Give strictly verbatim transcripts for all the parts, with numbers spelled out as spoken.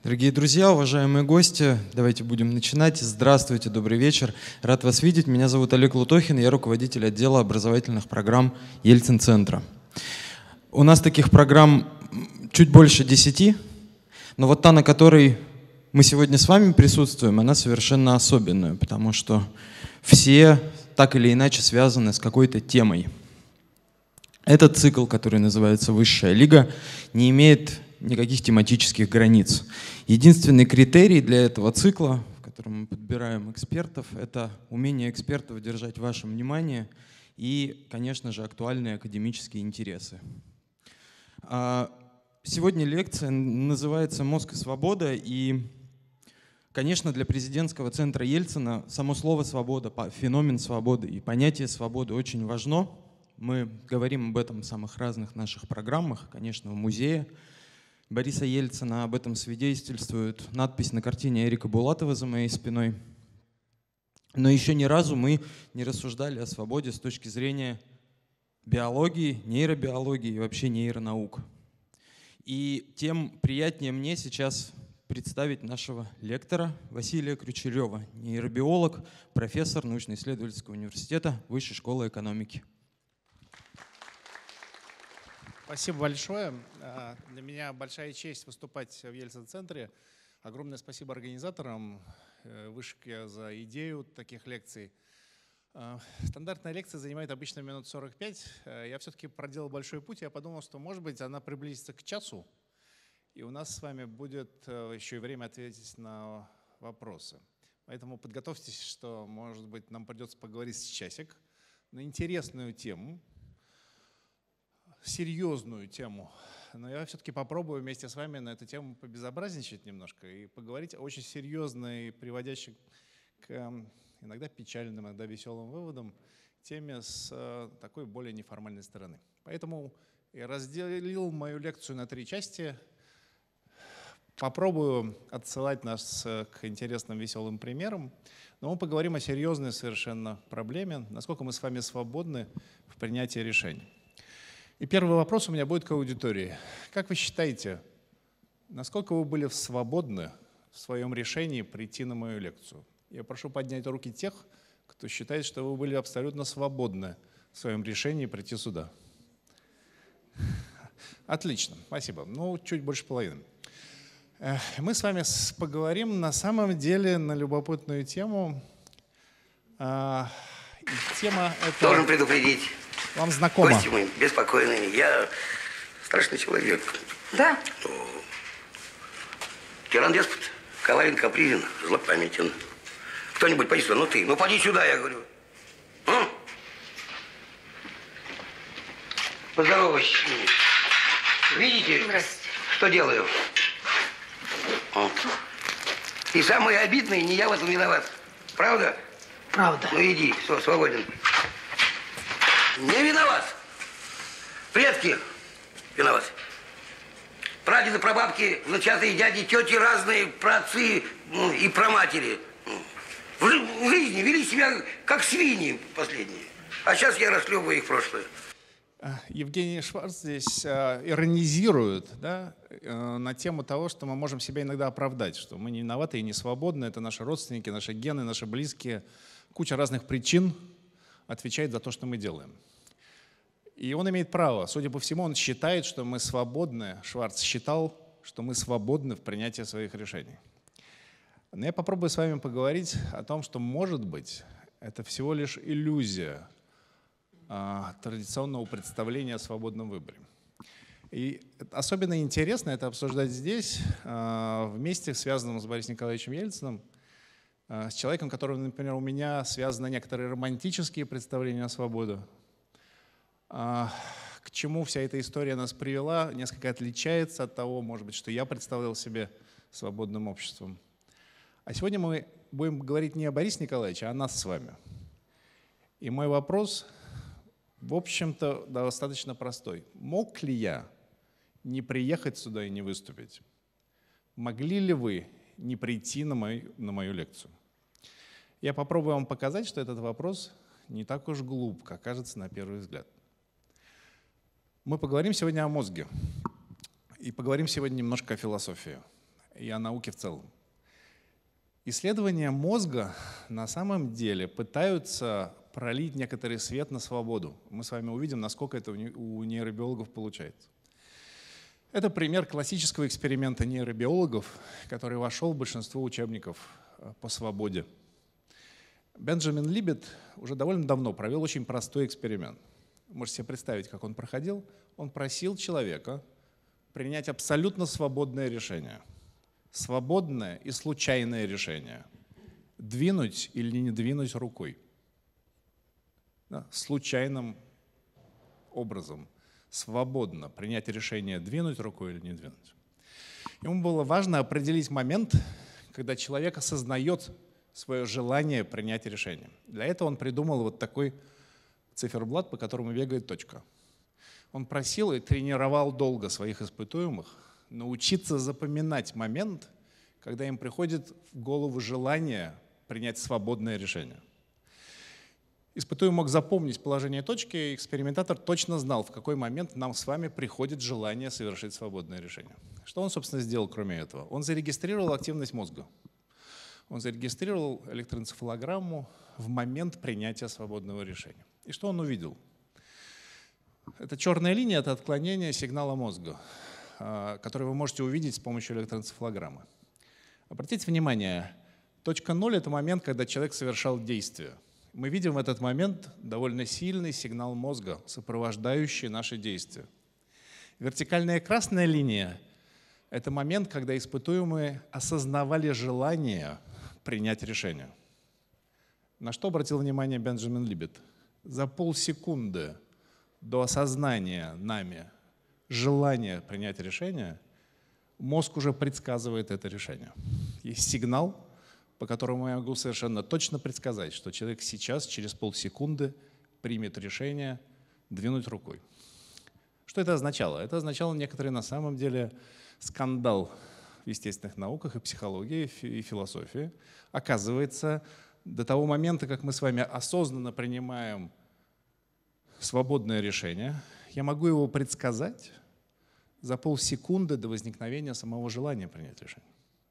Дорогие друзья, уважаемые гости, давайте будем начинать. Здравствуйте, добрый вечер. Рад вас видеть. Меня зовут Олег Лутохин, я руководитель отдела образовательных программ Ельцин-центра. У нас таких программ чуть больше десяти, но вот та, на которой мы сегодня с вами присутствуем, она совершенно особенная, потому что все так или иначе связаны с какой-то темой. Этот цикл, который называется «Высшая лига», не имеет никаких тематических границ. Единственный критерий для этого цикла, в котором мы подбираем экспертов, это умение экспертов держать ваше внимание и, конечно же, актуальные академические интересы. Сегодня лекция называется «Мозг и свобода», и, конечно, для президентского центра Ельцина само слово «свобода», феномен свободы и понятие свободы очень важно. Мы говорим об этом в самых разных наших программах, конечно, в музее Бориса Ельцина. Об этом свидетельствует надпись на картине Эрика Булатова за моей спиной. Но еще ни разу мы не рассуждали о свободе с точки зрения биологии, нейробиологии и вообще нейронаук. И тем приятнее мне сейчас представить нашего лектора Василия Крючерева, нейробиолог, профессор научно-исследовательского университета Высшей школы экономики. Спасибо большое. Для меня большая честь выступать в Ельцин-центре. Огромное спасибо организаторам Вышки за идею таких лекций. Стандартная лекция занимает обычно минут сорок пять. Я все-таки проделал большой путь. Я подумал, что, может быть, она приблизится к часу. И у нас с вами будет еще и время ответить на вопросы. Поэтому подготовьтесь, что, может быть, нам придется поговорить с часик на интересную тему. Серьезную тему, но я все-таки попробую вместе с вами на эту тему побезобразничать немножко и поговорить о очень серьезной, приводящей к иногда печальным, иногда веселым выводам теме с такой более неформальной стороны. Поэтому я разделил мою лекцию на три части. Попробую отсылать нас к интересным, веселым примерам, но мы поговорим о серьезной совершенно проблеме, насколько мы с вами свободны в принятии решений. И первый вопрос у меня будет к аудитории. Как вы считаете, насколько вы были свободны в своем решении прийти на мою лекцию? Я прошу поднять руки тех, кто считает, что вы были абсолютно свободны в своем решении прийти сюда. Отлично, спасибо. Ну, чуть больше половины. Мы с вами поговорим на самом деле на любопытную тему. И тема это... Должен предупредить. Вам знакомо? Гости мои беспокойные. Я страшный человек. Да? Ну, тиран-деспот, коварен, капризен, злопамятен. Кто-нибудь поди сюда, ну ты, ну поди сюда, я говорю. А? Поздоровайся. Видите, что делаю? А. И самое обидное, не я в этом виноват. Правда? Правда. Ну иди, все, свободен. Не виноват. Предки виноваты. Прадеды, прабабки, внучатые дяди, тети разные, праотцы ну, и праматери. В, в жизни вели себя как свиньи последние. А сейчас я расхлебываю их прошлое. Евгений Шварц здесь э, иронизирует, да, э, на тему того, что мы можем себя иногда оправдать, что мы не виноваты и не свободны, это наши родственники, наши гены, наши близкие. Куча разных причин отвечает за то, что мы делаем. И он имеет право. Судя по всему, он считает, что мы свободны. Шварц считал, что мы свободны в принятии своих решений. Но я попробую с вами поговорить о том, что, может быть, это всего лишь иллюзия а, традиционного представления о свободном выборе. И особенно интересно это обсуждать здесь, а, вместе, связанном с Борисом Николаевичем Ельциным, с человеком, которым, например, у меня связаны некоторые романтические представления о свободе. К чему вся эта история нас привела, несколько отличается от того, может быть, что я представлял себе свободным обществом. А сегодня мы будем говорить не о Борисе Николаевиче, а о нас с вами. И мой вопрос, в общем-то, достаточно простой. Мог ли я не приехать сюда и не выступить? Могли ли вы не прийти на мою, на мою лекцию? Я попробую вам показать, что этот вопрос не так уж глуп, как кажется на первый взгляд. Мы поговорим сегодня о мозге и поговорим сегодня немножко о философии. и о науке в целом. Исследования мозга на самом деле пытаются пролить некоторый свет на свободу. Мы с вами увидим, насколько это у нейробиологов получается. Это пример классического эксперимента нейробиологов, который вошел в большинство учебников по свободе. Бенджамин Либет уже довольно давно провел очень простой эксперимент. Можете себе представить, как он проходил. Он просил человека принять абсолютно свободное решение. Свободное и случайное решение. Двинуть или не двинуть рукой. Да, случайным образом. Свободно принять решение, двинуть рукой или не двинуть. Ему было важно определить момент, когда человек осознает свое желание принять решение. Для этого он придумал вот такой циферблат, по которому бегает точка. Он просил и тренировал долго своих испытуемых научиться запоминать момент, когда им приходит в голову желание принять свободное решение. Испытуемый мог запомнить положение точки, и экспериментатор точно знал, в какой момент нам с вами приходит желание совершить свободное решение. Что он, собственно, сделал, кроме этого? Он зарегистрировал активность мозга. Он зарегистрировал электроэнцефалограмму в момент принятия свободного решения. И что он увидел? Это черная линия — это отклонение сигнала мозга, который вы можете увидеть с помощью электроэнцефалограммы. Обратите внимание, точка ноль — это момент, когда человек совершал действие. Мы видим в этот момент довольно сильный сигнал мозга, сопровождающий наши действия. Вертикальная красная линия — это момент, когда испытуемые осознавали желание принять решение. На что обратил внимание Бенджамин Либет? За полсекунды до осознания нами желания принять решение мозг уже предсказывает это решение. Есть сигнал, по которому я могу совершенно точно предсказать, что человек сейчас, через полсекунды, примет решение двинуть рукой. Что это означало? Это означало некоторый, на самом деле, скандал в естественных науках и психологии, и философии. Оказывается, до того момента, как мы с вами осознанно принимаем свободное решение, я могу его предсказать за полсекунды до возникновения самого желания принять решение.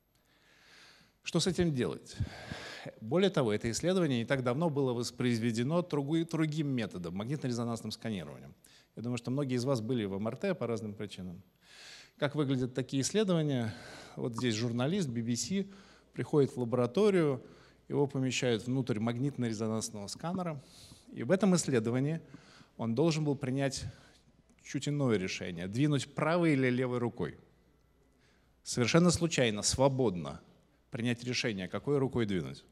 Что с этим делать? Более того, это исследование не так давно было воспроизведено другим методом, магнитно-резонансным сканированием. Я думаю, что многие из вас были в эм эр тэ по разным причинам. Как выглядят такие исследования? Вот здесь журналист би би си приходит в лабораторию, его помещают внутрь магнитно-резонансного сканера, и в этом исследовании он должен был принять чуть иное решение, двинуть правой или левой рукой. Совершенно случайно, свободно принять решение, какой рукой двинуть.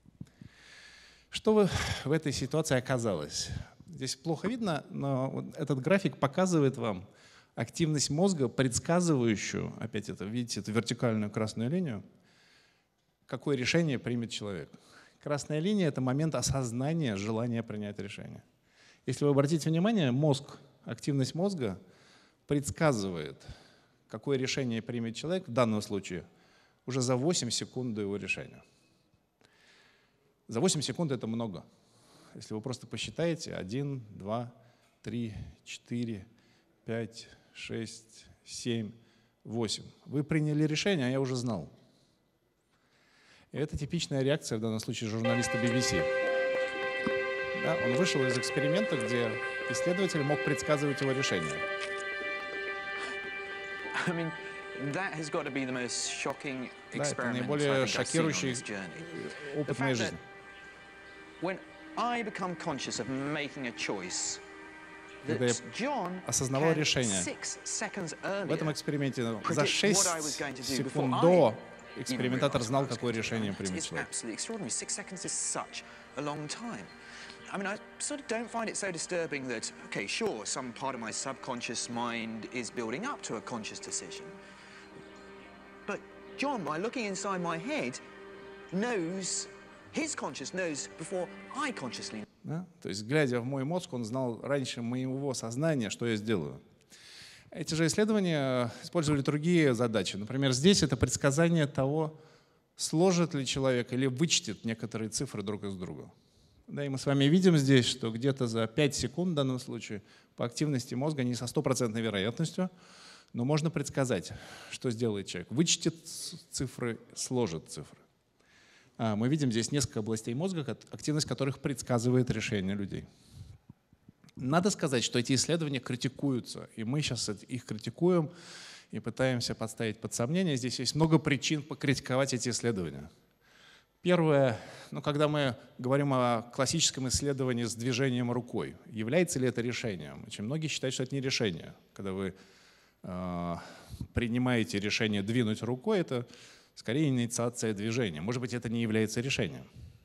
Что в этой ситуации оказалось? Здесь плохо видно, но этот график показывает вам активность мозга, предсказывающую, опять это, видите, эту вертикальную красную линию, какое решение примет человек. Красная линия — это момент осознания желания принять решение. Если вы обратите внимание, мозг, активность мозга предсказывает, какое решение примет человек, в данном случае уже за восемь секунд до его решения. За восемь секунд это много. Если вы просто посчитаете, один, два, три, четыре, пять, шесть, семь, восемь. Вы приняли решение, а я уже знал. И это типичная реакция, в данном случае, журналиста би би си. Да, он вышел из эксперимента, где исследователь мог предсказывать его решение. I mean, that has got to be the most shocking Да, это experiment наиболее шокирующий опыт в моей жизни. When I become conscious of making a choice, Когда я that John осознавал can решение, six seconds в этом earlier эксперименте за predict what I шесть was going to do before секунд I до even экспериментатор realized знал, what I was какое going to do. решение примет It's человек. absolutely extraordinary. Six seconds is such a long time. I mean, I sort of don't find it so disturbing that, okay, sure, some part of my subconscious mind is building up to a conscious decision. But John, by looking inside my head, knows, his conscious knows before I consciously know. Да? То есть, глядя в мой мозг, он знал раньше моего сознания, что я сделаю. Эти же исследования использовали другие задачи. Например, здесь это предсказание того, сложит ли человек или вычтет некоторые цифры друг из друга. Да, и мы с вами видим здесь, что где-то за пять секунд в данном случае по активности мозга не со стопроцентной вероятностью, Но можно предсказать, что сделает человек. Вычтет цифры, сложит цифры. Мы видим здесь несколько областей мозга, активность которых предсказывает решение людей. Надо сказать, что эти исследования критикуются, и мы сейчас их критикуем и пытаемся подставить под сомнение. Здесь есть много причин покритиковать эти исследования. Первое, ну, когда мы говорим о классическом исследовании с движением рукой, является ли это решением? Очень многие считают, что это не решение. Когда вы э, принимаете решение двинуть рукой, это скорее инициация движения. Может быть, это не является решением.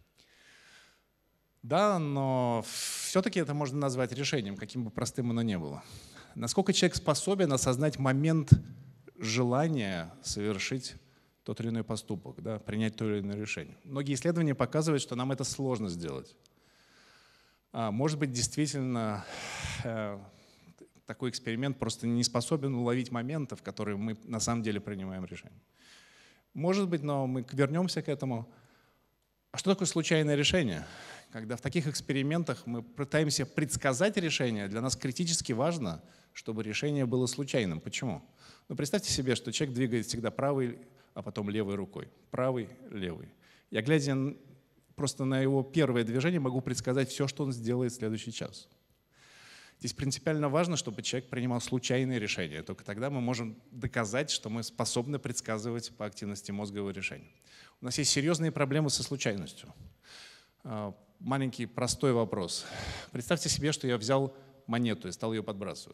Да, но все-таки это можно назвать решением, каким бы простым оно ни было. Насколько человек способен осознать момент желания совершить тот или иной поступок, да, принять то или иное решение. Многие исследования показывают, что нам это сложно сделать. А, может быть, действительно, э, такой эксперимент просто не способен уловить моменты, в которые мы на самом деле принимаем решение. Может быть, но мы вернемся к этому. А что такое случайное решение? Когда в таких экспериментах мы пытаемся предсказать решение, для нас критически важно, чтобы решение было случайным. Почему? Ну, представьте себе, что человек двигает всегда правой, а потом левой рукой. Правой, левой. Я, глядя просто на его первое движение, могу предсказать все, что он сделает в следующий час. Здесь принципиально важно, чтобы человек принимал случайные решения. Только тогда мы можем доказать, что мы способны предсказывать по активности мозга его решения. У нас есть серьезные проблемы со случайностью. Маленький простой вопрос. Представьте себе, что я взял монету и стал ее подбрасывать.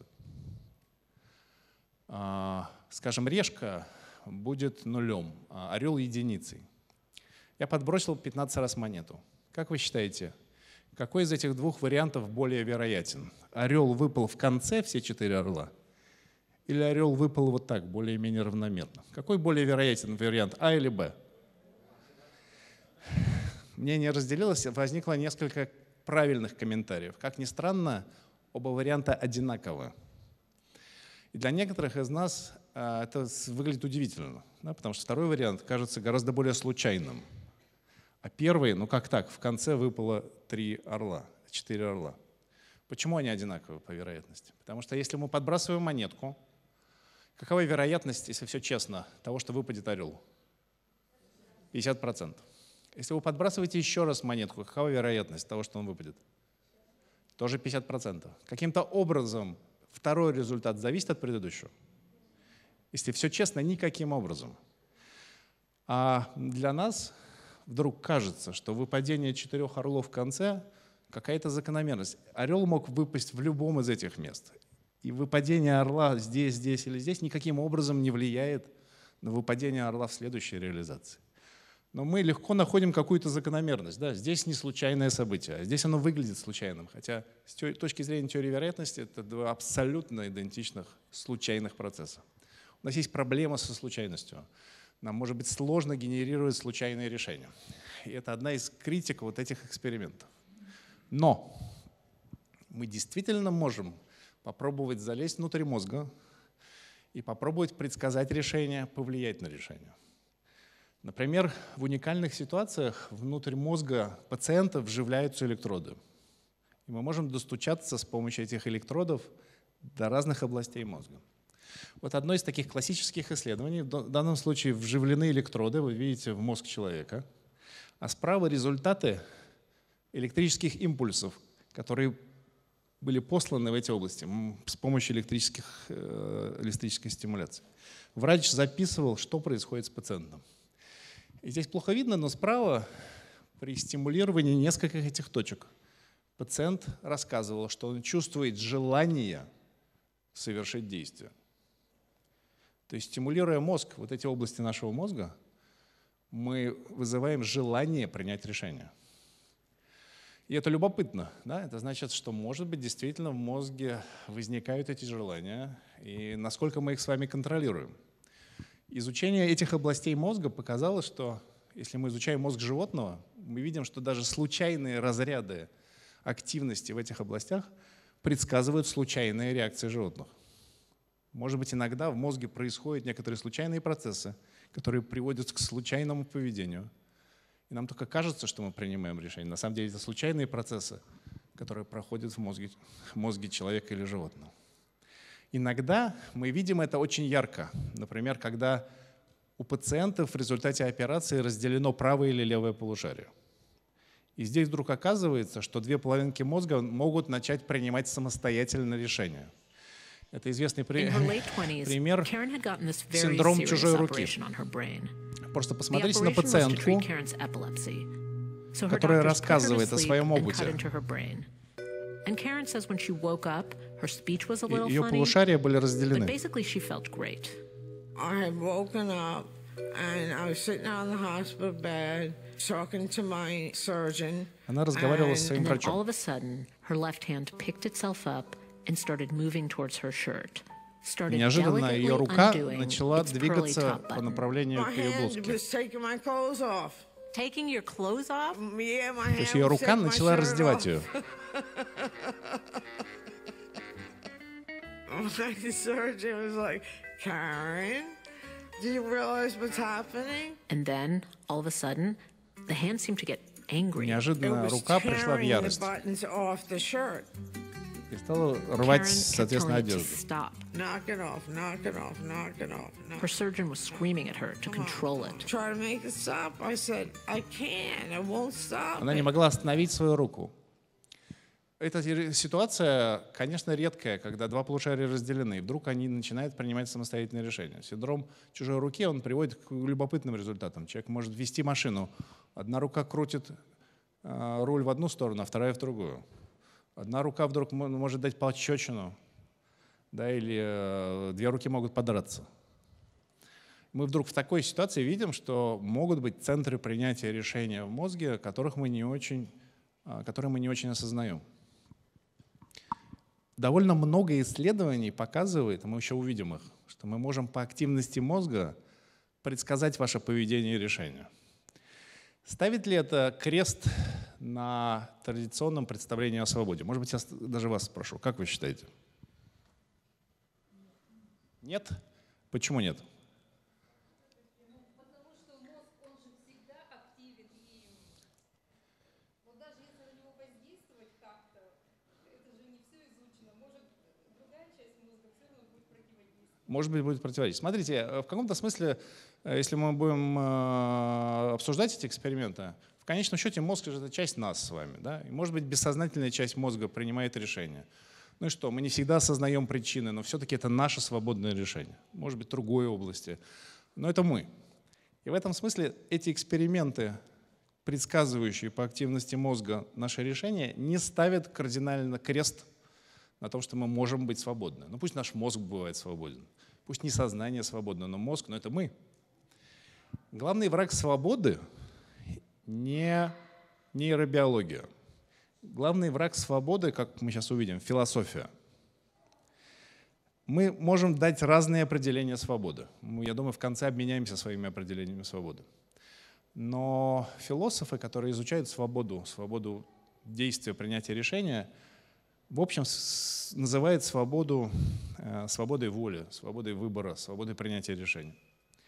Скажем, решка будет нулем, а орел единицей. Я подбросил пятнадцать раз монету. Как вы считаете, какой из этих двух вариантов более вероятен? Орел выпал в конце, все четыре орла, или орел выпал вот так, более-менее равномерно? Какой более вероятен вариант, А или Б? Мнение разделилось, возникло несколько правильных комментариев. Как ни странно, оба варианта одинаковы. И для некоторых из нас это выглядит удивительно, да, потому что второй вариант кажется гораздо более случайным. А первый, ну как так, в конце выпало три орла, четыре орла. Почему они одинаковы по вероятности? Потому что если мы подбрасываем монетку, какова вероятность, если все честно, того, что выпадет орел? пятьдесят процентов. Если вы подбрасываете еще раз монетку, какова вероятность того, что он выпадет? Тоже пятьдесят процентов. Каким-то образом второй результат зависит от предыдущего. Если все честно, никаким образом. А для нас вдруг кажется, что выпадение четырех орлов в конце — какая-то закономерность. Орел мог выпасть в любом из этих мест. И выпадение орла здесь, здесь или здесь никаким образом не влияет на выпадение орла в следующей реализации. Но мы легко находим какую-то закономерность. Да? Здесь не случайное событие, а здесь оно выглядит случайным. Хотя с точки зрения теории вероятности это два абсолютно идентичных случайных процесса. У нас есть проблема со случайностью. Нам может быть сложно генерировать случайные решения. И это одна из критик вот этих экспериментов. Но мы действительно можем попробовать залезть внутрь мозга и попробовать предсказать решение, повлиять на решение. Например, в уникальных ситуациях внутрь мозга пациента вживляются электроды. И мы можем достучаться с помощью этих электродов до разных областей мозга. Вот одно из таких классических исследований, в данном случае вживлены электроды, вы видите, в мозг человека, а справа результаты электрических импульсов, которые были посланы в эти области с помощью электрических, э, электрической стимуляции. Врач записывал, что происходит с пациентом. И здесь плохо видно, но справа при стимулировании нескольких этих точек пациент рассказывал, что он чувствует желание совершить действие. То есть стимулируя мозг, вот эти области нашего мозга, мы вызываем желание принять решение. И это любопытно. Да? Это значит, что, может быть, действительно в мозге возникают эти желания, и насколько мы их с вами контролируем. Изучение этих областей мозга показало, что если мы изучаем мозг животного, мы видим, что даже случайные разряды активности в этих областях предсказывают случайные реакции животных. Может быть, иногда в мозге происходят некоторые случайные процессы, которые приводят к случайному поведению. И нам только кажется, что мы принимаем решение. На самом деле это случайные процессы, которые проходят в мозге, в мозге человека или животного. Иногда мы видим это очень ярко. Например, когда у пациентов в результате операции разделено правое или левое полушарие. И здесь вдруг оказывается, что две половинки мозга могут начать принимать самостоятельно решения. Это известный при... пример синдром чужой руки. Просто посмотрите на пациентку, которая рассказывает о своем опыте. Ее полушария были разделены. Она разговаривала со своим врачом. Неожиданно ее рука начала двигаться по направлению к ее блузке. То есть ее рука начала раздевать ее. Do you realize what's happening? And then, all of a sudden, the hand seemed to get angry. Неожиданно рука пришла в ярость и стала рвать, соответственно, одежду. Knock it off, knock it off, knock it off. Her surgeon was screaming at her to control it. Try to make it stop. I said, I can't, I won't stop. Она не могла остановить свою руку. Эта ситуация, конечно, редкая, когда два полушария разделены, и вдруг они начинают принимать самостоятельные решения. Синдром чужой руки, он приводит к любопытным результатам. Человек может вести машину. Одна рука крутит э, руль в одну сторону, а вторая в другую. Одна рука вдруг может дать пощечину, да, или э, две руки могут подраться. Мы вдруг в такой ситуации видим, что могут быть центры принятия решения в мозге, которых мы не очень, э, которые мы не очень осознаем. Довольно много исследований показывает, мы еще увидим их, что мы можем по активности мозга предсказать ваше поведение и решение. Ставит ли это крест на традиционном представлении о свободе? Может быть, я даже вас спрошу, как вы считаете? Нет? Почему нет? Может быть, будет противоречить. Смотрите, в каком-то смысле, если мы будем обсуждать эти эксперименты, в конечном счете мозг — это часть нас с вами. Да? И, может быть, бессознательная часть мозга принимает решение. Ну и что, мы не всегда осознаем причины, но все-таки это наше свободное решение. Может быть, в другой области. Но это мы. И в этом смысле эти эксперименты, предсказывающие по активности мозга наше решение, не ставят кардинально крест на том, что мы можем быть свободны. Ну пусть наш мозг бывает свободен, пусть не сознание свободно, но мозг, но это мы. Главный враг свободы не нейробиология. Главный враг свободы, как мы сейчас увидим, философия. Мы можем дать разные определения свободы. Мы, я думаю, в конце обменяемся своими определениями свободы. Но философы, которые изучают свободу, свободу действия, принятия решения, в общем, называют свободу э, свободой воли, свободой выбора, свободой принятия решений.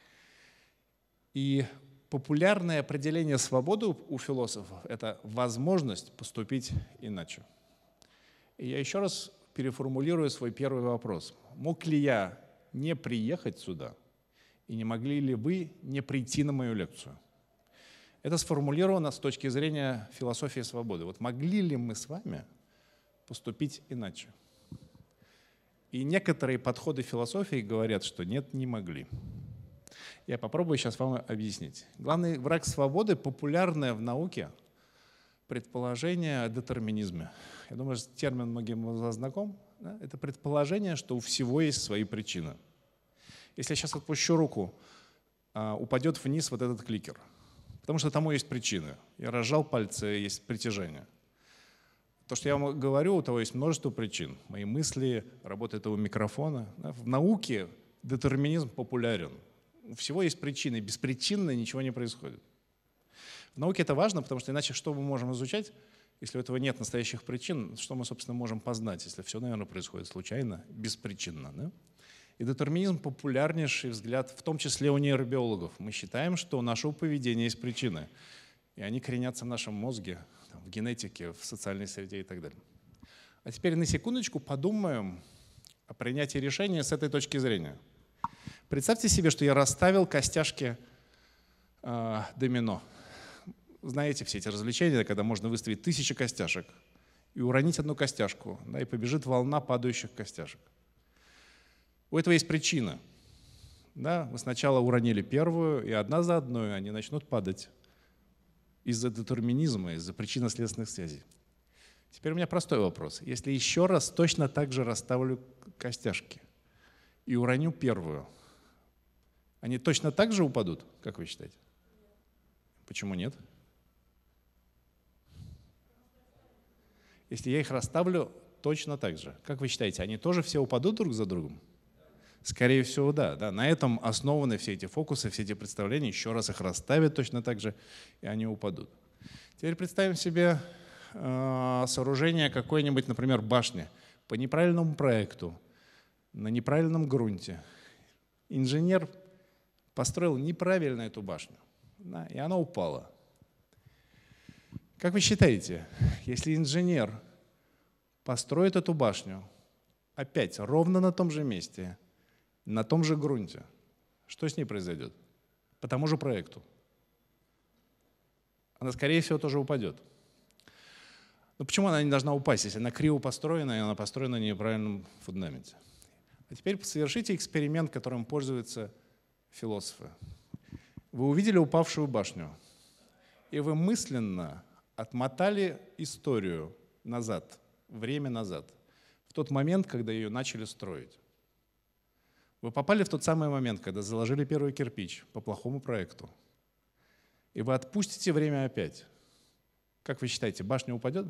И популярное определение свободы у философов — это возможность поступить иначе. И я еще раз переформулирую свой первый вопрос. Мог ли я не приехать сюда, и не могли ли вы не прийти на мою лекцию? Это сформулировано с точки зрения философии свободы. Вот могли ли мы с вами поступить иначе? И некоторые подходы философии говорят, что нет, не могли. Я попробую сейчас вам объяснить. Главный враг свободы — популярное в науке предположение о детерминизме. Я думаю, что термин многим из вас знаком. Да? Это предположение, что у всего есть свои причины. Если я сейчас отпущу руку, упадет вниз вот этот кликер, потому что тому есть причины. Я разжал пальцы, есть притяжение. То, что я вам говорю, у того есть множество причин. Мои мысли, работа этого микрофона. В науке детерминизм популярен. У всего есть причины. Беспричинно ничего не происходит. В науке это важно, потому что иначе что мы можем изучать, если у этого нет настоящих причин? Что мы, собственно, можем познать, если все, наверное, происходит случайно, беспричинно? Да? И детерминизм — популярнейший взгляд, в том числе у нейробиологов. Мы считаем, что у нашего поведения есть причины. И они коренятся в нашем мозге, в генетике, в социальной среде и так далее. А теперь на секундочку подумаем а принятие решения с этой точки зрения. Представьте себе, что я расставил костяшки э, домино. Знаете все эти развлечения, когда можно выставить тысячи костяшек и уронить одну костяшку, да, и побежит волна падающих костяшек. У этого есть причина. Да? Вы сначала уронили первую, и одна за одной они начнут падать из-за детерминизма, из-за причинно-следственных связей. Теперь у меня простой вопрос. Если еще раз точно так же расставлю костяшки и уроню первую, они точно так же упадут, как вы считаете? Почему нет? Если я их расставлю точно так же, как вы считаете, они тоже все упадут друг за другом? Скорее всего, да. да. На этом основаны все эти фокусы, все эти представления. Еще раз их расставят точно так же, и они упадут. Теперь представим себе э, сооружение какой-нибудь, например, башни по неправильному проекту, на неправильном грунте. Инженер построил неправильно эту башню, да, и она упала. Как вы считаете, если инженер построит эту башню опять ровно на том же месте, на том же грунте, что с ней произойдет? По тому же проекту. Она, скорее всего, тоже упадет. Но почему она не должна упасть, если она криво построена, и она построена на неправильном фундаменте? А теперь совершите эксперимент, которым пользуются философы. Вы увидели упавшую башню, и вы мысленно отмотали историю назад, время назад, в тот момент, когда ее начали строить. Вы попали в тот самый момент, когда заложили первый кирпич по плохому проекту, и вы отпустите время опять. Как вы считаете, башня упадет?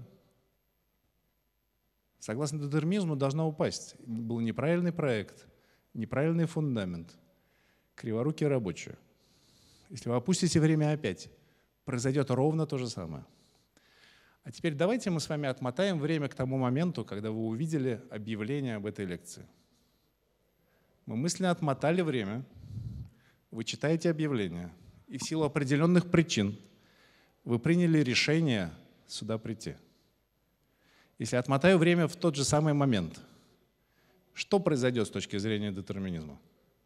Согласно детерминизму, должна упасть. Был неправильный проект, неправильный фундамент, криворукие рабочие. Если вы опустите время опять, произойдет ровно то же самое. А теперь давайте мы с вами отмотаем время к тому моменту, когда вы увидели объявление об этой лекции. Мы мысленно отмотали время, вы читаете объявление, и в силу определенных причин вы приняли решение сюда прийти. Если отмотаю время в тот же самый момент, что произойдет с точки зрения детерминизма?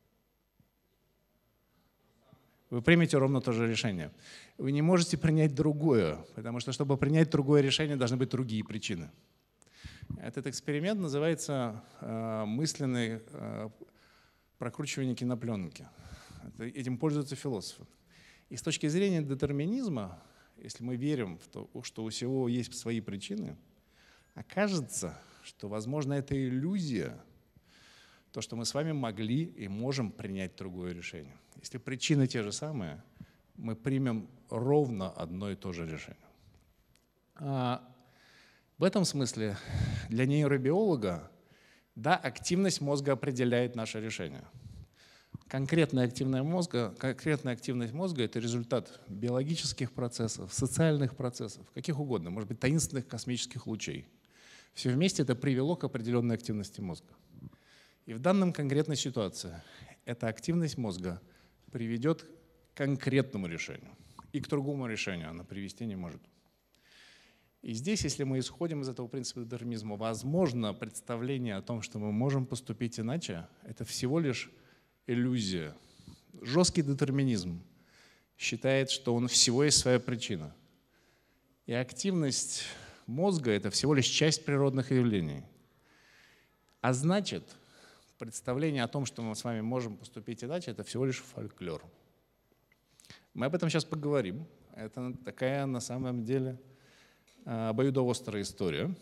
Вы примете ровно то же решение. Вы не можете принять другое, потому что, чтобы принять другое решение, должны быть другие причины. Этот эксперимент называется э, мысленное э, прокручивание кинопленки. Это, этим пользуются философы. И с точки зрения детерминизма, если мы верим в то, что у всего есть свои причины, окажется, что, возможно, это иллюзия, то, что мы с вами могли и можем принять другое решение. Если причины те же самые, мы примем ровно одно и то же решение. А в этом смысле для нейробиолога, да, активность мозга определяет наше решение. Конкретная активность мозга, конкретная активность мозга – это результат биологических процессов, социальных процессов, каких угодно, может быть, таинственных космических лучей. Все вместе это привело к определенной активности мозга. И в данном конкретной ситуации эта активность мозга приведет к конкретному решению. И к другому решению она привести не может. И здесь, если мы исходим из этого принципа детерминизма, возможно, представление о том, что мы можем поступить иначе, это всего лишь иллюзия. Жесткий детерминизм считает, что он всего есть своя причина. И активность мозга – это всего лишь часть природных явлений. А значит, представление о том, что мы с вами можем поступить иначе, это всего лишь фольклор. Мы об этом сейчас поговорим. Это такая, на самом деле, обоюдоострая история.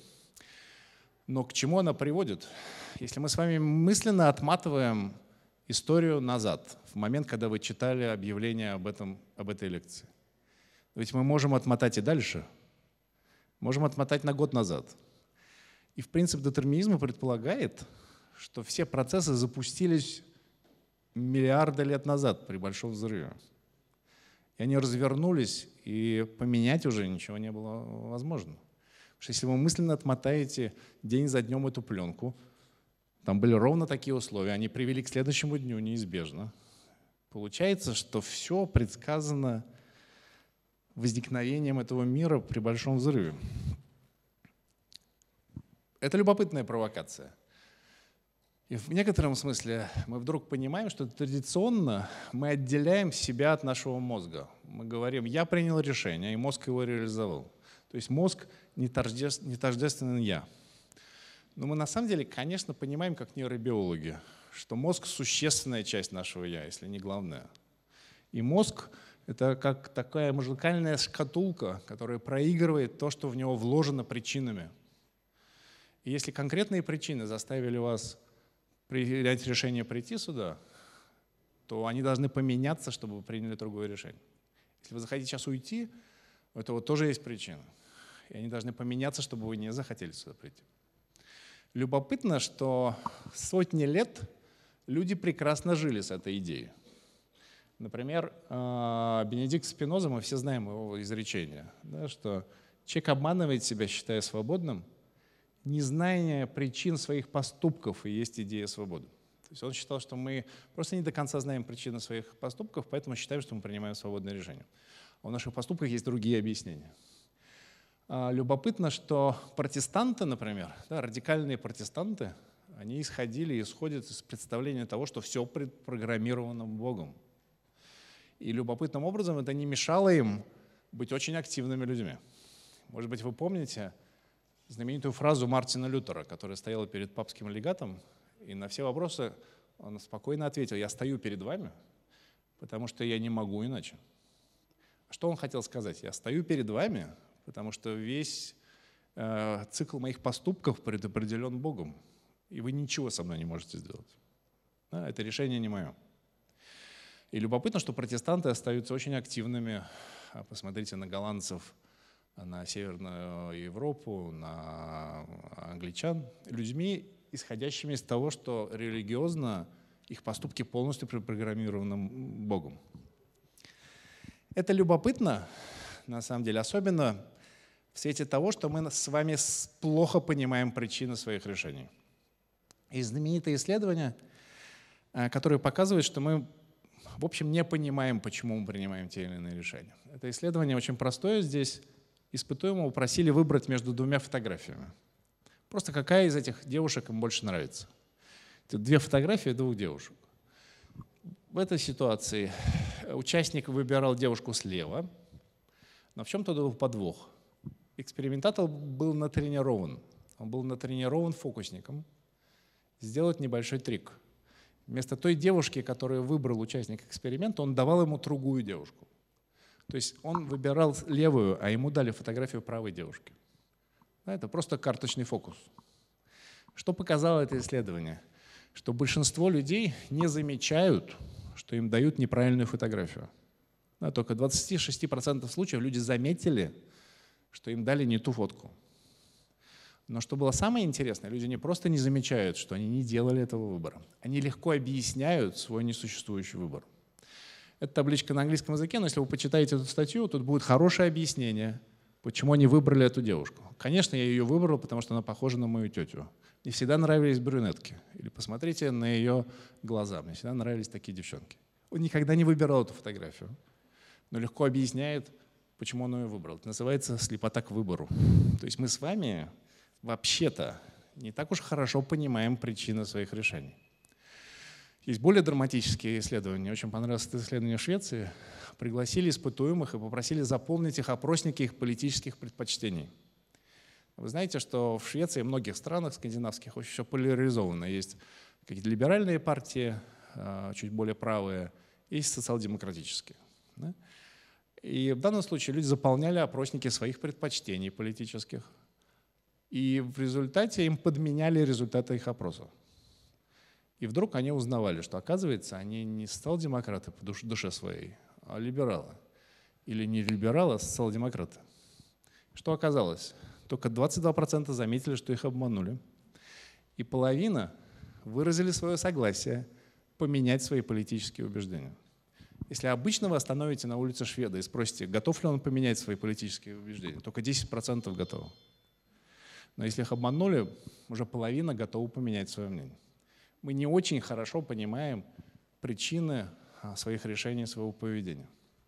Но к чему она приводит? Если мы с вами мысленно отматываем историю назад, в момент, когда вы читали объявление об, этом, об этой лекции, ведь мы можем отмотать и дальше. Можем отмотать на год назад. И в принципе детерминизма предполагает, что все процессы запустились миллиарды лет назад при Большом взрыве. И они развернулись, и поменять уже ничего не было возможно. Потому что если вы мысленно отмотаете день за днем эту пленку, там были ровно такие условия, они привели к следующему дню неизбежно. Получается, что все предсказано возникновением этого мира при Большом взрыве. Это любопытная провокация. И в некотором смысле мы вдруг понимаем, что традиционно мы отделяем себя от нашего мозга. Мы говорим: я принял решение, и мозг его реализовал. То есть мозг не тождествен я. Но мы на самом деле, конечно, понимаем, как нейробиологи, что мозг — существенная часть нашего я, если не главная. И мозг — это как такая музыкальная шкатулка, которая проигрывает то, что в него вложено причинами. И если конкретные причины заставили вас принять решение прийти сюда, то они должны поменяться, чтобы вы приняли другое решение. Если вы захотите сейчас уйти, у этого тоже есть причина. И они должны поменяться, чтобы вы не захотели сюда прийти. Любопытно, что сотни лет люди прекрасно жили с этой идеей. Например, Бенедикт Спиноза, мы все знаем его изречение, да, что человек обманывает себя, считая свободным. Незнание причин своих поступков и есть идея свободы. То есть он считал, что мы просто не до конца знаем причины своих поступков, поэтому считаем, что мы принимаем свободное решение. А у наших поступков есть другие объяснения. Любопытно, что протестанты, например, да, радикальные протестанты, они исходили и исходят из представления того, что все предпрограммировано Богом. И любопытным образом это не мешало им быть очень активными людьми. Может быть, вы помните знаменитую фразу Мартина Лютера, которая стояла перед папским легатом, и на все вопросы он спокойно ответил: я стою перед вами, потому что я не могу иначе. Что он хотел сказать? Я стою перед вами, потому что весь э, цикл моих поступков предопределен Богом, и вы ничего со мной не можете сделать. Да, это решение не мое. И любопытно, что протестанты остаются очень активными. Посмотрите на голландцев, на Северную Европу, на англичан, людьми, исходящими из того, что религиозно их поступки полностью препрограммированы Богом. Это любопытно, на самом деле, особенно в свете того, что мы с вами плохо понимаем причины своих решений. Есть знаменитые исследования, которые показывают, что мы, в общем, не понимаем, почему мы принимаем те или иные решения. Это исследование очень простое здесь. Испытуемого просили выбрать между двумя фотографиями. Просто какая из этих девушек им больше нравится. Это две фотографии двух девушек. В этой ситуации участник выбирал девушку слева, но в чем-то был подвох. Экспериментатор был натренирован. Он был натренирован фокусником сделать небольшой трик. Вместо той девушки, которую выбрал участник эксперимента, он давал ему другую девушку. То есть он выбирал левую, а ему дали фотографию правой девушки. Это просто карточный фокус. Что показало это исследование? Что большинство людей не замечают, что им дают неправильную фотографию. Да, только в двадцати шести процентах случаев люди заметили, что им дали не ту фотку. Но что было самое интересное, люди не просто не замечают, что они не делали этого выбора. Они легко объясняют свой несуществующий выбор. Это табличка на английском языке, но если вы почитаете эту статью, тут будет хорошее объяснение, почему они выбрали эту девушку. Конечно, я ее выбрал, потому что она похожа на мою тетю. Мне всегда нравились брюнетки. Или посмотрите на ее глаза. Мне всегда нравились такие девчонки. Он никогда не выбирал эту фотографию, но легко объясняет, почему он ее выбрал. Это называется слепота к выбору. То есть мы с вами вообще-то не так уж хорошо понимаем причины своих решений. Есть более драматические исследования. Мне очень понравилось это исследование в Швеции. Пригласили испытуемых и попросили заполнить их опросники их политических предпочтений. Вы знаете, что в Швеции и многих странах скандинавских очень все поляризовано. Есть какие-то либеральные партии, чуть более правые, есть социал-демократические. И в данном случае люди заполняли опросники своих предпочтений политических. И в результате им подменяли результаты их опроса. И вдруг они узнавали, что, оказывается, они не социал-демократы по душе своей, а либералы. Или не либералы, а социал-демократы. Что оказалось? Только двадцать два процента заметили, что их обманули. И половина выразили свое согласие поменять свои политические убеждения. Если обычно вы остановите на улице шведа и спросите, готов ли он поменять свои политические убеждения, только десять процентов готовы. Но если их обманули, уже половина готова поменять свое мнение. Мы не очень хорошо понимаем причины своих решений, своего поведения.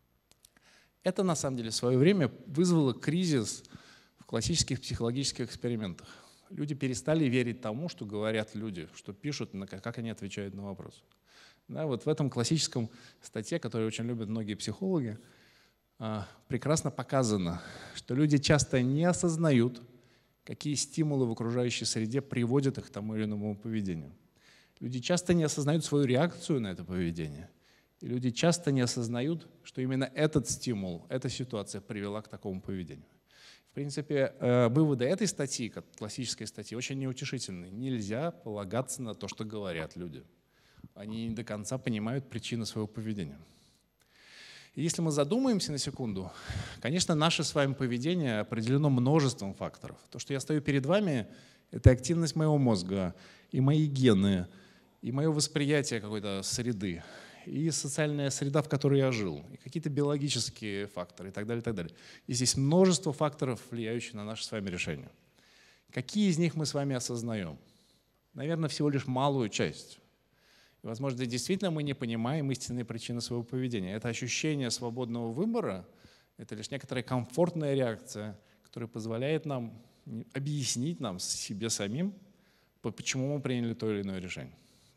Это, на самом деле, в свое время вызвало кризис в классических психологических экспериментах. Люди перестали верить тому, что говорят люди, что пишут, как они отвечают на вопрос. Да, вот в этом классическом статье, которую очень любят многие психологи, прекрасно показано, что люди часто не осознают, какие стимулы в окружающей среде приводят их к тому или иному поведению. Люди часто не осознают свою реакцию на это поведение. И люди часто не осознают, что именно этот стимул, эта ситуация привела к такому поведению. В принципе, выводы этой статьи, классической статьи, очень неутешительны. Нельзя полагаться на то, что говорят люди. Они не до конца понимают причины своего поведения. И если мы задумаемся на секунду, конечно, наше с вами поведение определено множеством факторов. То, что я стою перед вами, это активность моего мозга, и мои гены, и мое восприятие какой-то среды, и социальная среда, в которой я жил, и какие-то биологические факторы и так далее, и так далее. И здесь множество факторов, влияющих на наше с вами решение. Какие из них мы с вами осознаем? Наверное, всего лишь малую часть. И, возможно, действительно мы не понимаем истинные причины своего поведения. Это ощущение свободного выбора, это лишь некоторая комфортная реакция, которая позволяет нам объяснить нам себе самим, почему мы приняли то или иное решение.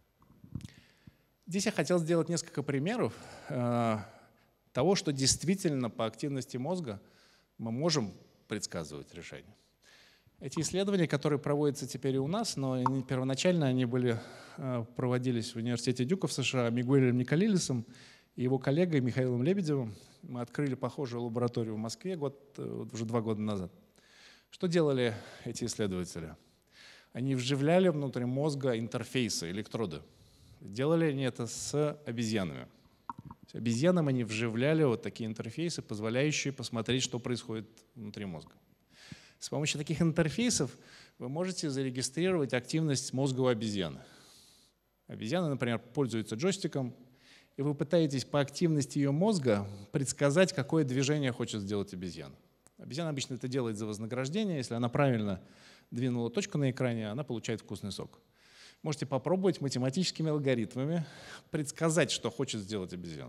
Здесь я хотел сделать несколько примеров э, того, что действительно по активности мозга мы можем предсказывать решения. Эти исследования, которые проводятся теперь и у нас, но первоначально они были, э, проводились в университете Дюка в США Мигуэлем Николилисом и его коллегой Михаилом Лебедевым. Мы открыли похожую лабораторию в Москве год, уже два года назад. Что делали эти исследователи? Они вживляли внутрь мозга интерфейсы, электроды. Делали они это с обезьянами. Обезьянам они вживляли вот такие интерфейсы, позволяющие посмотреть, что происходит внутри мозга. С помощью таких интерфейсов вы можете зарегистрировать активность мозга у обезьяны. Обезьяна, например, пользуется джойстиком, и вы пытаетесь по активности ее мозга предсказать, какое движение хочет сделать обезьяна. Обезьяна обычно это делает за вознаграждение. Если она правильно двинула точку на экране, она получает вкусный сок. Можете попробовать математическими алгоритмами предсказать, что хочет сделать обезьяна.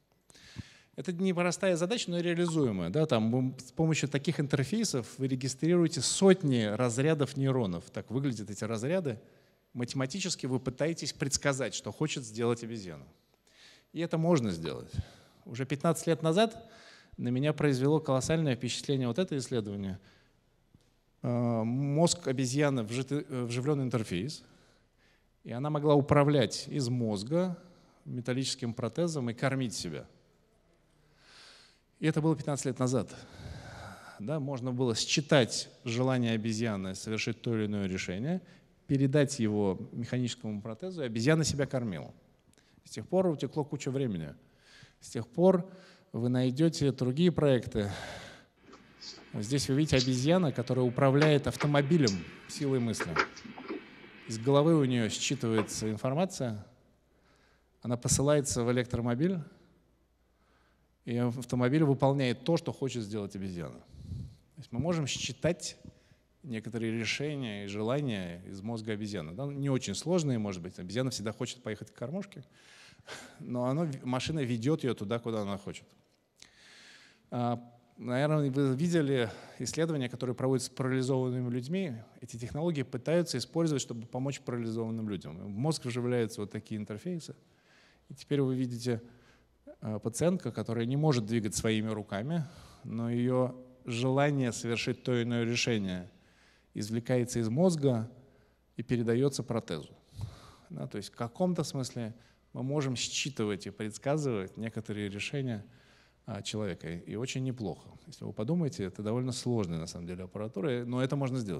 Это непростая задача, но реализуемая. Да? Там, с помощью таких интерфейсов вы регистрируете сотни разрядов нейронов. Так выглядят эти разряды. Математически вы пытаетесь предсказать, что хочет сделать обезьяна. И это можно сделать. Уже пятнадцать лет назад на меня произвело колоссальное впечатление вот это исследование. Мозг обезьяны, вживленный интерфейс, и она могла управлять из мозга металлическим протезом и кормить себя. И это было пятнадцать лет назад. Да, можно было считать желание обезьяны совершить то или иное решение, передать его механическому протезу, и обезьяна себя кормила. С тех пор утекло куча времени. С тех пор вы найдете другие проекты. Здесь вы видите обезьяну, которая управляет автомобилем силой мысли. Из головы у нее считывается информация, она посылается в электромобиль, и автомобиль выполняет то, что хочет сделать обезьяна. То есть мы можем считать некоторые решения и желания из мозга обезьяны. Да? Не очень сложные, может быть. Обезьяна всегда хочет поехать к кормушке, но оно, машина ведет ее туда, куда она хочет. Наверное, вы видели исследования, которые проводятся с парализованными людьми. Эти технологии пытаются использовать, чтобы помочь парализованным людям. В мозг вживляются вот такие интерфейсы. И теперь вы видите пациентка, которая не может двигать своими руками, но ее желание совершить то или иное решение извлекается из мозга и передается протезу. Да, то есть в каком-то смысле мы можем считывать и предсказывать некоторые решения человека. И очень неплохо. Если вы подумаете, это довольно сложная на самом деле аппаратура, но это можно сделать.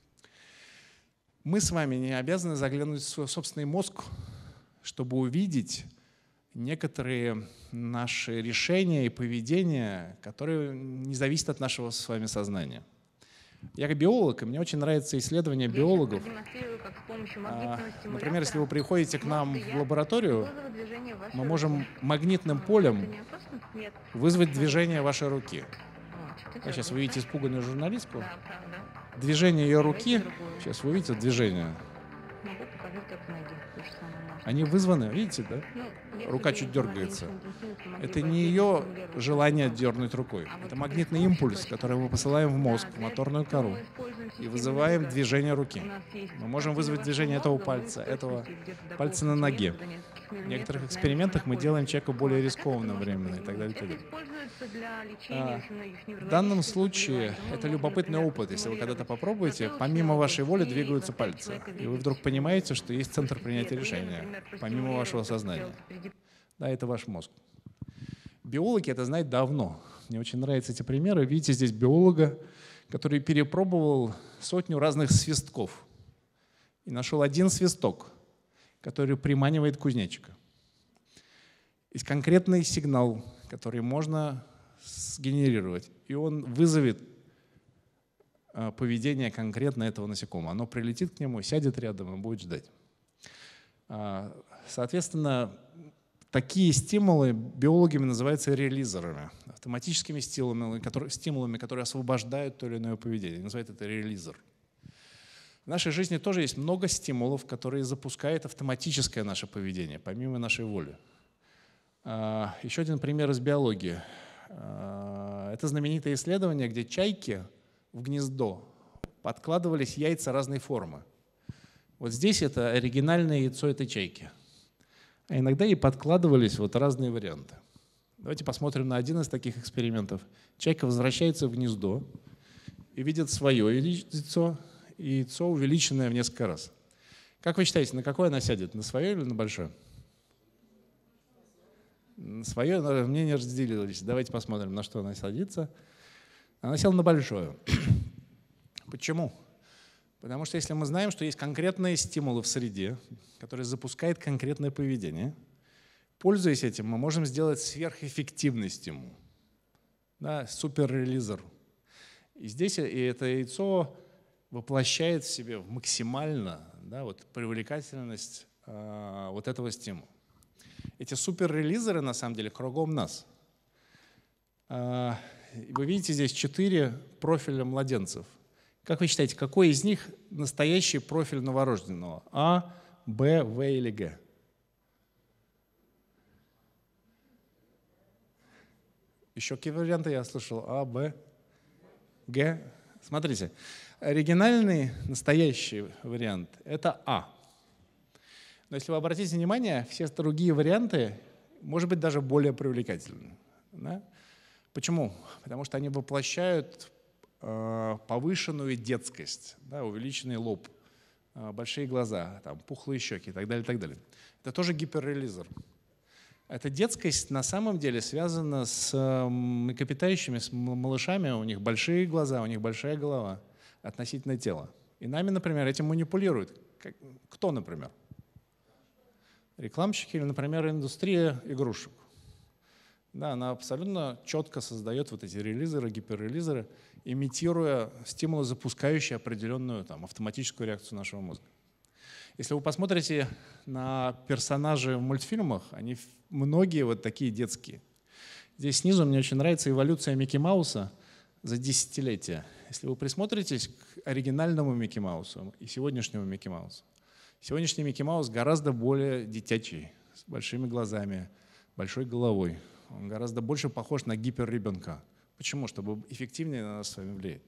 Мы с вами не обязаны заглянуть в свой собственный мозг, чтобы увидеть некоторые наши решения и поведения, которые не зависят от нашего с вами сознания. Я как биолог, и мне очень нравятся исследования биологов. А, например, если вы приходите к нам в лабораторию, мы можем магнитным полем вызвать движение вашей руки. А сейчас вы видите испуганную журналистку. Движение ее руки, сейчас вы видите движение. Они вызваны, видите, да? Рука чуть дергается. Это не ее желание дернуть рукой. Это магнитный импульс, который мы посылаем в мозг, в моторную кору, и вызываем движение руки. Мы можем вызвать движение этого пальца, этого пальца на ноге. В некоторых экспериментах мы делаем человека более рискованным временно и так далее. И так далее. А, в данном случае это любопытный опыт. Если вы когда-то попробуете, помимо вашей воли двигаются пальцы. И вы вдруг понимаете, что есть центр принятия решения, помимо вашего сознания. Да, это ваш мозг. Биологи это знают давно. Мне очень нравятся эти примеры. Видите, здесь биолога, который перепробовал сотню разных свистков и нашел один свисток, который приманивает кузнечика. Есть конкретный сигнал, который можно сгенерировать, и он вызовет поведение конкретно этого насекомого. Оно прилетит к нему, сядет рядом и будет ждать. Соответственно, такие стимулы биологами называются релизерами, автоматическими стимулами, которые, стимулами, которые освобождают то или иное поведение. Называют это релизер. В нашей жизни тоже есть много стимулов, которые запускают автоматическое наше поведение, помимо нашей воли. Еще один пример из биологии. Это знаменитое исследование, где чайки в гнездо подкладывались яйца разной формы. Вот здесь это оригинальное яйцо этой чайки. А иногда и подкладывались вот разные варианты. Давайте посмотрим на один из таких экспериментов. Чайка возвращается в гнездо и видит свое яйцо, и яйцо увеличенное в несколько раз. Как вы считаете, на какое она сядет? На свое или на большое? На свое мнения разделились. Давайте посмотрим, на что она садится. Она села на большое. Почему? Потому что если мы знаем, что есть конкретные стимулы в среде, которые запускают конкретное поведение, пользуясь этим, мы можем сделать сверхэффективный стимул. Да, суперрелизер. И здесь и это яйцо воплощает в себе максимально, да, вот, привлекательность э, вот этого стимула. Эти суперрелизеры на самом деле кругом нас. Э, вы видите здесь четыре профиля младенцев. Как вы считаете, какой из них настоящий профиль новорожденного? А, Б, В или Г? Еще какие варианты я слышал? А, Б, Г. Смотрите, оригинальный, настоящий вариант – это А. Но если вы обратите внимание, все другие варианты, может быть, даже более привлекательны. Да? Почему? Потому что они воплощают э, повышенную детскость, да, увеличенный лоб, э, большие глаза, там, пухлые щеки и так далее, и так далее. Это тоже гиперрелизер. Эта детскость на самом деле связана с млекопитающими, с малышами. У них большие глаза, у них большая голова относительно тела. И нами, например, этим манипулируют. Кто, например? Рекламщики или, например, индустрия игрушек. Да, она абсолютно четко создает вот эти релизеры, гиперрелизеры, имитируя стимулы, запускающие определенную там, автоматическую реакцию нашего мозга. Если вы посмотрите на персонажей в мультфильмах, они многие вот такие детские. Здесь снизу мне очень нравится эволюция Микки Мауса за десятилетия. Если вы присмотритесь к оригинальному Микки Маусу и сегодняшнему Микки Маусу, сегодняшний Микки Маус гораздо более детячий, с большими глазами, большой головой. Он гораздо больше похож на гиперребенка. Почему? Чтобы эффективнее на нас с вами влиять.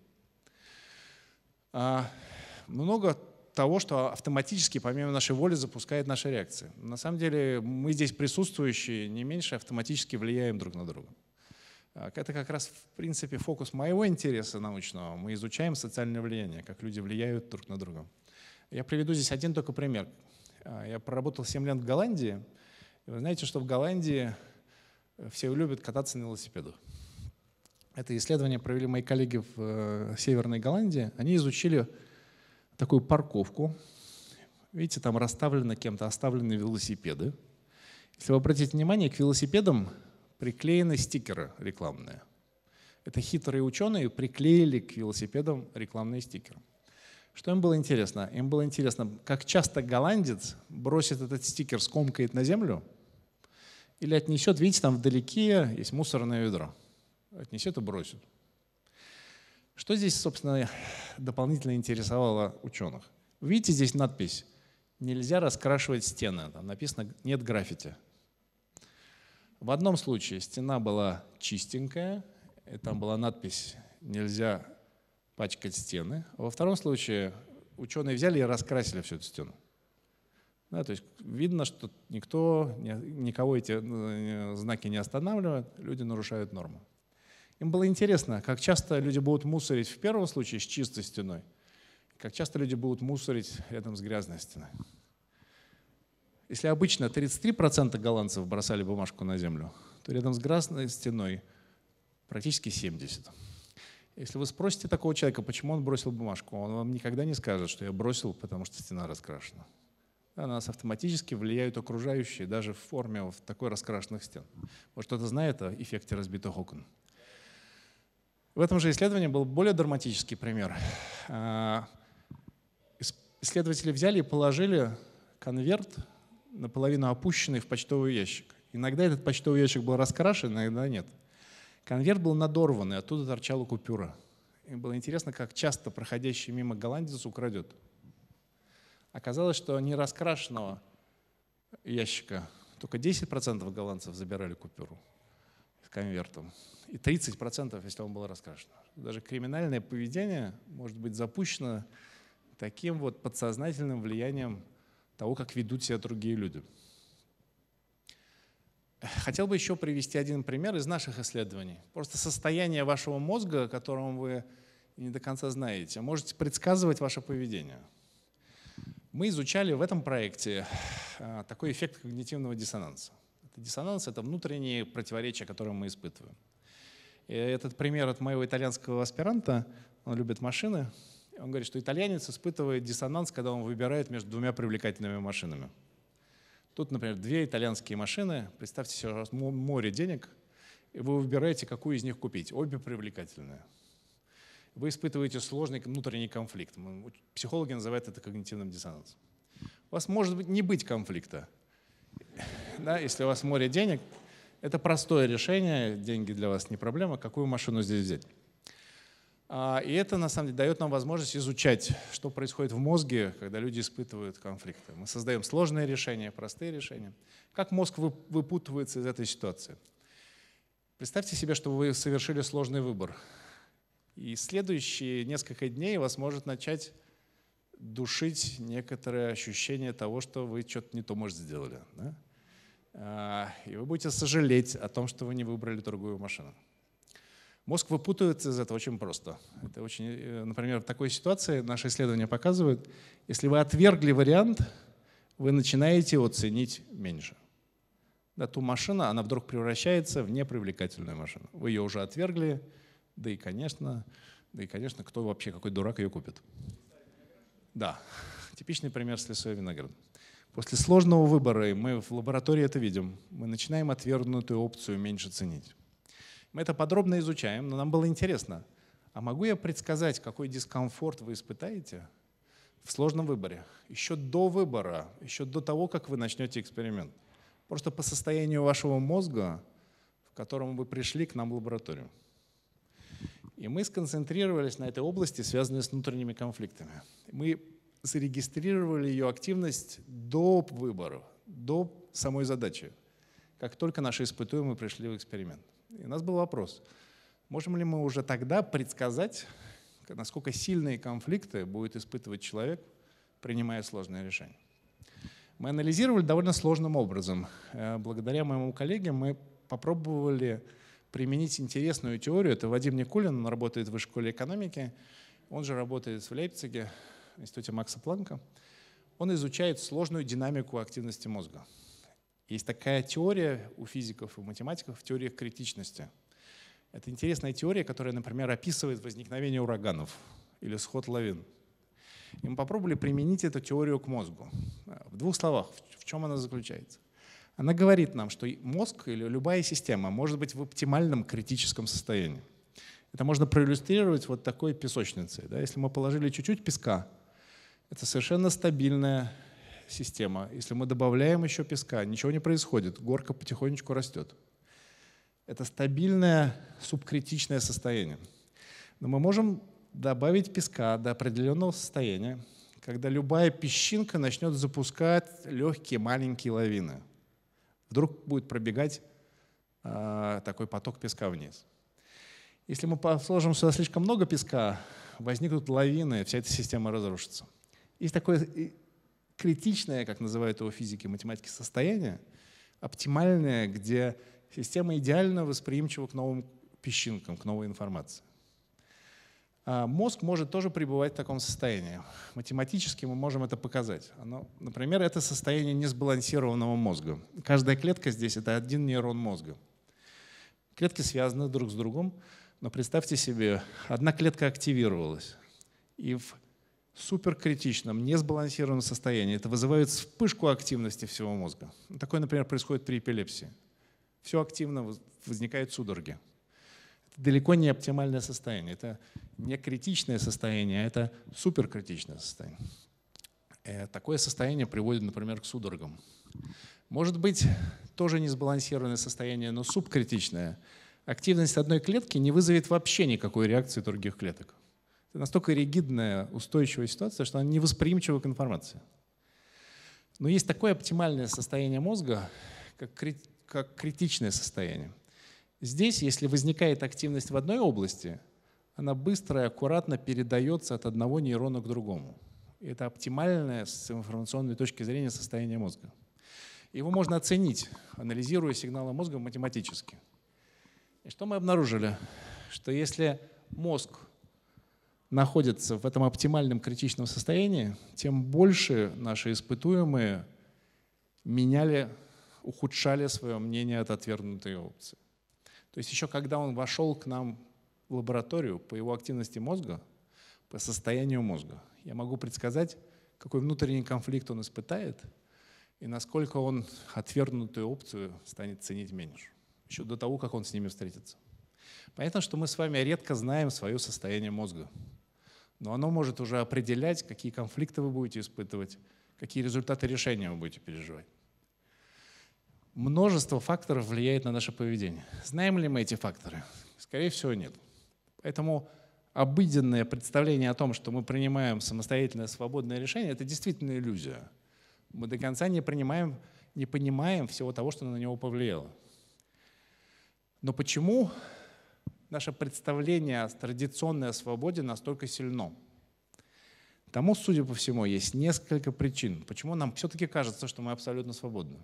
А, много того, что автоматически, помимо нашей воли, запускает наши реакции. На самом деле мы здесь присутствующие не меньше автоматически влияем друг на друга. Это как раз, в принципе, фокус моего интереса научного. Мы изучаем социальное влияние, как люди влияют друг на друга. Я приведу здесь один только пример. Я проработал семь лет в Голландии. И вы знаете, что в Голландии все любят кататься на велосипедах. Это исследование провели мои коллеги в Северной Голландии. Они изучили такую парковку. Видите, там расставлены кем-то оставлены велосипеды. Если вы обратите внимание, к велосипедам приклеены стикеры рекламные. Это хитрые ученые приклеили к велосипедам рекламные стикеры. Что им было интересно? Им было интересно, как часто голландец бросит этот стикер, скомкает на землю или отнесет, видите, там вдалеке есть мусорное ведро. Отнесет и бросит. Что здесь, собственно, дополнительно интересовало ученых? Видите здесь надпись Нельзя раскрашивать стены. Там написано «нет граффити». В одном случае стена была чистенькая, и там была надпись «нельзя пачкать стены». А во втором случае ученые взяли и раскрасили всю эту стену. Да, то есть видно, что никто, никого эти знаки не останавливают, люди нарушают норму. Им было интересно, как часто люди будут мусорить в первом случае с чистой стеной, как часто люди будут мусорить рядом с грязной стеной. Если обычно тридцать три процента голландцев бросали бумажку на землю, то рядом с грязной стеной практически семьдесят процентов. Если вы спросите такого человека, почему он бросил бумажку, он вам никогда не скажет, что я бросил, потому что стена раскрашена. На нас автоматически влияют окружающие, даже в форме вот такой раскрашенных стен. Может, кто-то знает о эффекте разбитых окон. В этом же исследовании был более драматический пример. Исследователи взяли и положили конверт, наполовину опущенный в почтовый ящик. Иногда этот почтовый ящик был раскрашен, иногда нет. Конверт был надорванный, оттуда торчала купюра. Им было интересно, как часто проходящий мимо голландец украдет. Оказалось, что не раскрашенного ящика только десять процентов голландцев забирали купюру с конвертом, и тридцать процентов, если он был раскрашен. Даже криминальное поведение может быть запущено таким вот подсознательным влиянием того, как ведут себя другие люди. Хотел бы еще привести один пример из наших исследований. Просто состояние вашего мозга, о котором вы не до конца знаете, можете предсказывать ваше поведение. Мы изучали в этом проекте такой эффект когнитивного диссонанса. Диссонанс — это внутренние противоречия, которые мы испытываем. И этот пример от моего итальянского аспиранта, он любит машины. Он говорит, что итальянец испытывает диссонанс, когда он выбирает между двумя привлекательными машинами. Тут, например, две итальянские машины. Представьте себе, у вас море денег, и вы выбираете, какую из них купить. Обе привлекательные. Вы испытываете сложный внутренний конфликт. Психологи называют это когнитивным диссонансом. У вас может быть не быть конфликта. Да, если у вас море денег, это простое решение, деньги для вас не проблема, какую машину здесь взять. И это, на самом деле, дает нам возможность изучать, что происходит в мозге, когда люди испытывают конфликты. Мы создаем сложные решения, простые решения. Как мозг выпутывается из этой ситуации? Представьте себе, что вы совершили сложный выбор. И следующие несколько дней вас может начать душить некоторое ощущение того, что вы что-то не то, может, сделали. Да? И вы будете сожалеть о том, что вы не выбрали другую машину. Мозг выпутывается из этого очень просто. Это очень, например, в такой ситуации наши исследования показывают, если вы отвергли вариант, вы начинаете его ценить меньше. Да, ту машину, она вдруг превращается в непривлекательную машину. Вы ее уже отвергли, да и, конечно, да и, конечно, кто вообще, какой дурак ее купит? Да, типичный пример с лисой и виноградом. После сложного выбора, и мы в лаборатории это видим, мы начинаем отвергнутую опцию меньше ценить. Мы это подробно изучаем, но нам было интересно, а могу я предсказать, какой дискомфорт вы испытаете в сложном выборе? Еще до выбора, еще до того, как вы начнете эксперимент. Просто по состоянию вашего мозга, в котором вы пришли к нам в лабораторию. И мы сконцентрировались на этой области, связанной с внутренними конфликтами. Мы зарегистрировали ее активность до выбора, до самой задачи, как только наши испытуемые пришли в эксперимент. И у нас был вопрос, можем ли мы уже тогда предсказать, насколько сильные конфликты будет испытывать человек, принимая сложные решения. Мы анализировали довольно сложным образом. Благодаря моему коллеге мы попробовали применить интересную теорию. Это Вадим Никулин, он работает в Высшей школе экономики, он же работает в Лейпциге, в институте Макса Планка. Он изучает сложную динамику активности мозга. Есть такая теория у физиков и у математиков, теория критичности. Это интересная теория, которая, например, описывает возникновение ураганов или сход лавин. И мы попробовали применить эту теорию к мозгу. В двух словах, в чем она заключается? Она говорит нам, что мозг или любая система может быть в оптимальном критическом состоянии. Это можно проиллюстрировать вот такой песочницей. Да? Если мы положили чуть-чуть песка, это совершенно стабильная система. Если мы добавляем еще песка, ничего не происходит, горка потихонечку растет. Это стабильное субкритичное состояние. Но мы можем добавить песка до определенного состояния, когда любая песчинка начнет запускать легкие маленькие лавины. Вдруг будет пробегать э, такой поток песка вниз. Если мы сложим сюда слишком много песка, возникнут лавины, вся эта система разрушится. Есть такое критичное, как называют его физики и математики, состояние, оптимальное, где система идеально восприимчива к новым песчинкам, к новой информации. А мозг может тоже пребывать в таком состоянии. Математически мы можем это показать. Оно, например, это состояние несбалансированного мозга. Каждая клетка здесь — это один нейрон мозга. Клетки связаны друг с другом, но представьте себе, одна клетка активировалась, и в суперкритичном, несбалансированном состоянии это вызывает вспышку активности всего мозга. Такое, например, происходит при эпилепсии. Все активно, возникают судороги. Это далеко не оптимальное состояние. Это не критичное состояние, а это суперкритичное состояние. И такое состояние приводит, например, к судорогам. Может быть, тоже несбалансированное состояние, но субкритичное. Активность одной клетки не вызовет вообще никакой реакции других клеток. Это настолько ригидная, устойчивая ситуация, что она невосприимчива к информации. Но есть такое оптимальное состояние мозга, как, крит, как критичное состояние. Здесь, если возникает активность в одной области, она быстро и аккуратно передается от одного нейрона к другому. И это оптимальное с информационной точки зрения состояние мозга. Его можно оценить, анализируя сигналы мозга математически. И что мы обнаружили? Что если мозг находится в этом оптимальном критичном состоянии, тем больше наши испытуемые меняли, ухудшали свое мнение от отвергнутой опции. То есть еще когда он вошел к нам в лабораторию, по его активности мозга, по состоянию мозга, я могу предсказать, какой внутренний конфликт он испытает и насколько он отвергнутую опцию станет ценить меньше, еще до того, как он с ними встретится. Понятно, что мы с вами редко знаем свое состояние мозга, но оно может уже определять, какие конфликты вы будете испытывать, какие результаты решения вы будете переживать. Множество факторов влияет на наше поведение. Знаем ли мы эти факторы? Скорее всего, нет. Поэтому обыденное представление о том, что мы принимаем самостоятельное свободное решение, это действительно иллюзия. Мы до конца не принимаем, не понимаем всего того, что на него повлияло. Но почему наше представление традиционной о свободе настолько сильно? Тому, судя по всему, есть несколько причин, почему нам все-таки кажется, что мы абсолютно свободны.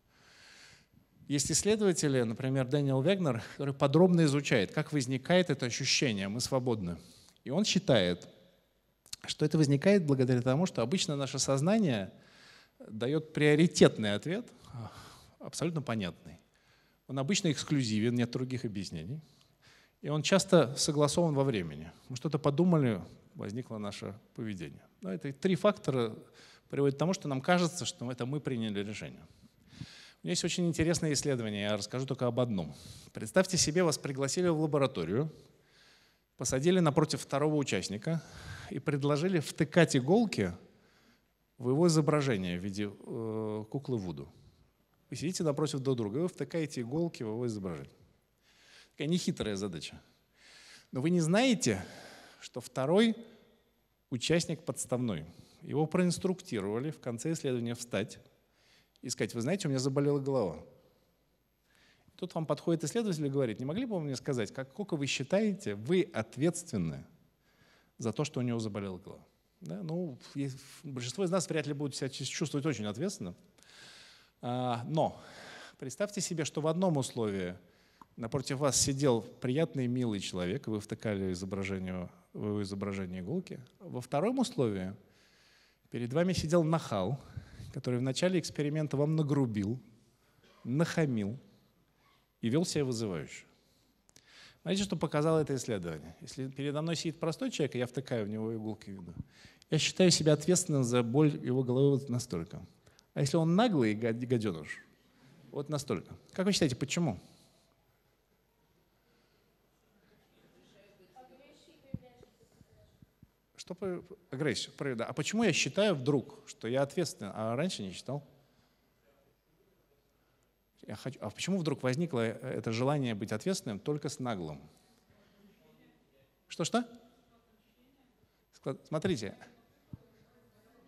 Есть исследователи, например, Дэниел Вегнер, который подробно изучает, как возникает это ощущение «мы свободны». И он считает, что это возникает благодаря тому, что обычно наше сознание дает приоритетный ответ, абсолютно понятный. Он обычно эксклюзивен, нет других объяснений. И он часто согласован во времени. Мы что-то подумали, возникло наше поведение. Но это три фактора приводят к тому, что нам кажется, что это мы приняли решение. У меня есть очень интересное исследование, я расскажу только об одном. Представьте себе, вас пригласили в лабораторию, посадили напротив второго участника и предложили втыкать иголки в его изображение в виде э, куклы Вуду. Вы сидите напротив друг друга, и вы втыкаете иголки в его изображение. Такая нехитрая задача. Но вы не знаете, что второй участник подставной. Его проинструктировали в конце исследования встать и сказать: вы знаете, у меня заболела голова. И тут вам подходит исследователь и говорит: не могли бы вы мне сказать, как, сколько вы считаете, вы ответственны за то, что у него заболела голова? Да? Ну, большинство из нас вряд ли будут себя чувствовать очень ответственно. А, но представьте себе, что в одном условии напротив вас сидел приятный, милый человек, и вы втыкали изображение, в его изображение иголки. Во втором условии перед вами сидел нахал, который в начале эксперимента вам нагрубил, нахамил и вел себя вызывающе. Знаете, что показало это исследование? Если передо мной сидит простой человек, и я втыкаю в него иголки, виду, я считаю себя ответственным за боль его головы вот настолько. А если он наглый гаденыш, вот настолько. Как вы считаете, почему? Что по агрессию? А почему я считаю вдруг, что я ответственен, а раньше не считал? Я хочу, а почему вдруг возникло это желание быть ответственным только с наглым? Что-что? Смотрите.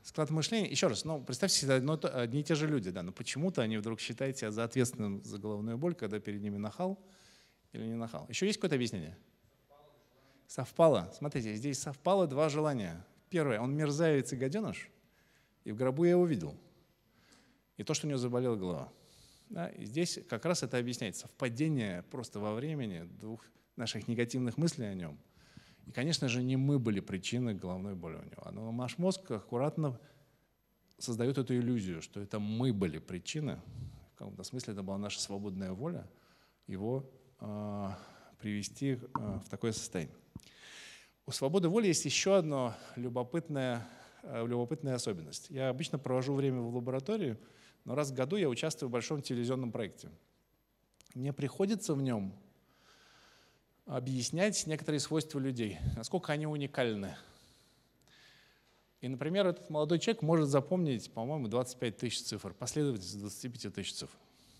Склад мышления, еще раз, ну, представьте себе, одно, одни и те же люди, да, но почему-то они вдруг считают себя за ответственным за головную боль, когда перед ними нахал или не нахал. Еще есть какое-то объяснение? Совпало. Смотрите, здесь совпало два желания. Первое, он мерзавец и гаденыш, и в гробу я его видел. И то, что у него заболела голова. Да, и здесь как раз это объясняет совпадение просто во времени двух наших негативных мыслей о нем. И, конечно же, не мы были причиной головной боли у него. Но наш мозг аккуратно создает эту иллюзию, что это мы были причиной, в каком-то смысле это была наша свободная воля, его э, привести э, в такое состояние. У свободы воли есть еще одна любопытная, э, любопытная особенность. Я обычно провожу время в лаборатории, но раз в году я участвую в большом телевизионном проекте. Мне приходится в нем объяснять некоторые свойства людей, насколько они уникальны. И, например, этот молодой человек может запомнить, по-моему, двадцать пять тысяч цифр, последовательность двадцати пяти тысяч цифр.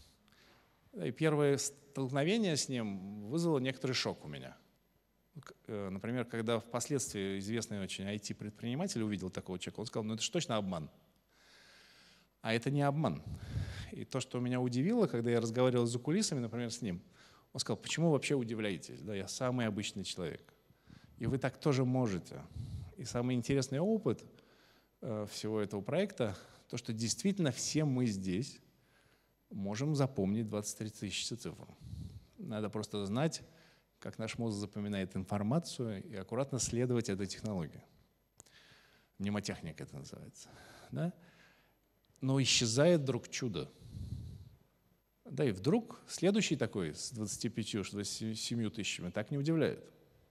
И первое столкновение с ним вызвало некоторый шок у меня. Например, когда впоследствии известный очень ай ти-предприниматель увидел такого человека, он сказал, ну это же точно обман. А это не обман. И то, что меня удивило, когда я разговаривал за кулисами, например, с ним, он сказал, почему вы вообще удивляетесь? Да, я самый обычный человек. И вы так тоже можете. И самый интересный опыт э, всего этого проекта, то, что действительно все мы здесь можем запомнить двадцать три тысячи цифр. Надо просто знать, как наш мозг запоминает информацию и аккуратно следовать этой технологии. Мнемотехника это называется. Да? Но исчезает вдруг чудо. Да, и вдруг следующий такой с двадцатью пятью — двадцатью семью тысячами так не удивляет.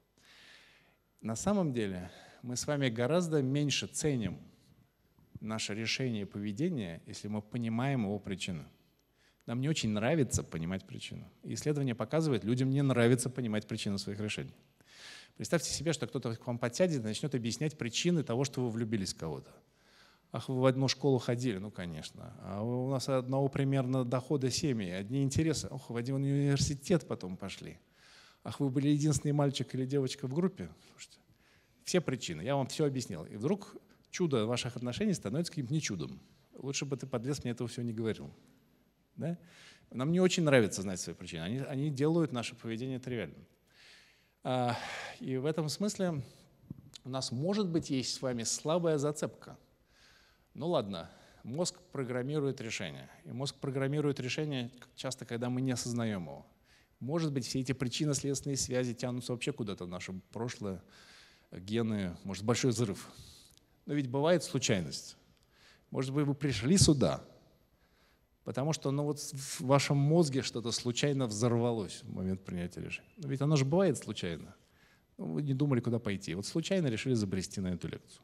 На самом деле мы с вами гораздо меньше ценим наше решение и поведение, если мы понимаем его причину. Нам не очень нравится понимать причину. И исследование показывает, людям не нравится понимать причину своих решений. Представьте себе, что кто-то к вам подсядет и начнет объяснять причины того, что вы влюбились в кого-то. Ах, вы в одну школу ходили? Ну, конечно. А у нас одного примерно дохода семьи, одни интересы. Ох, в один университет потом пошли. Ах, вы были единственный мальчик или девочка в группе? Слушайте, все причины, я вам все объяснил. И вдруг чудо ваших отношений становится каким-то не чудом. Лучше бы ты, подлец, мне этого всего не говорил. Да? Нам не очень нравится знать свои причины. Они, они делают наше поведение тривиальным. А, и в этом смысле у нас, может быть, есть с вами слабая зацепка. Ну ладно, мозг программирует решение. И мозг программирует решение часто, когда мы не осознаем его. Может быть, все эти причинно-следственные связи тянутся вообще куда-то в наше прошлое, гены, может, большой взрыв. Но ведь бывает случайность. Может быть, вы пришли сюда, потому что ну, вот в вашем мозге что-то случайно взорвалось в момент принятия решения. Но ведь оно же бывает случайно. Вы не думали, куда пойти. Вот случайно решили забрести на эту лекцию.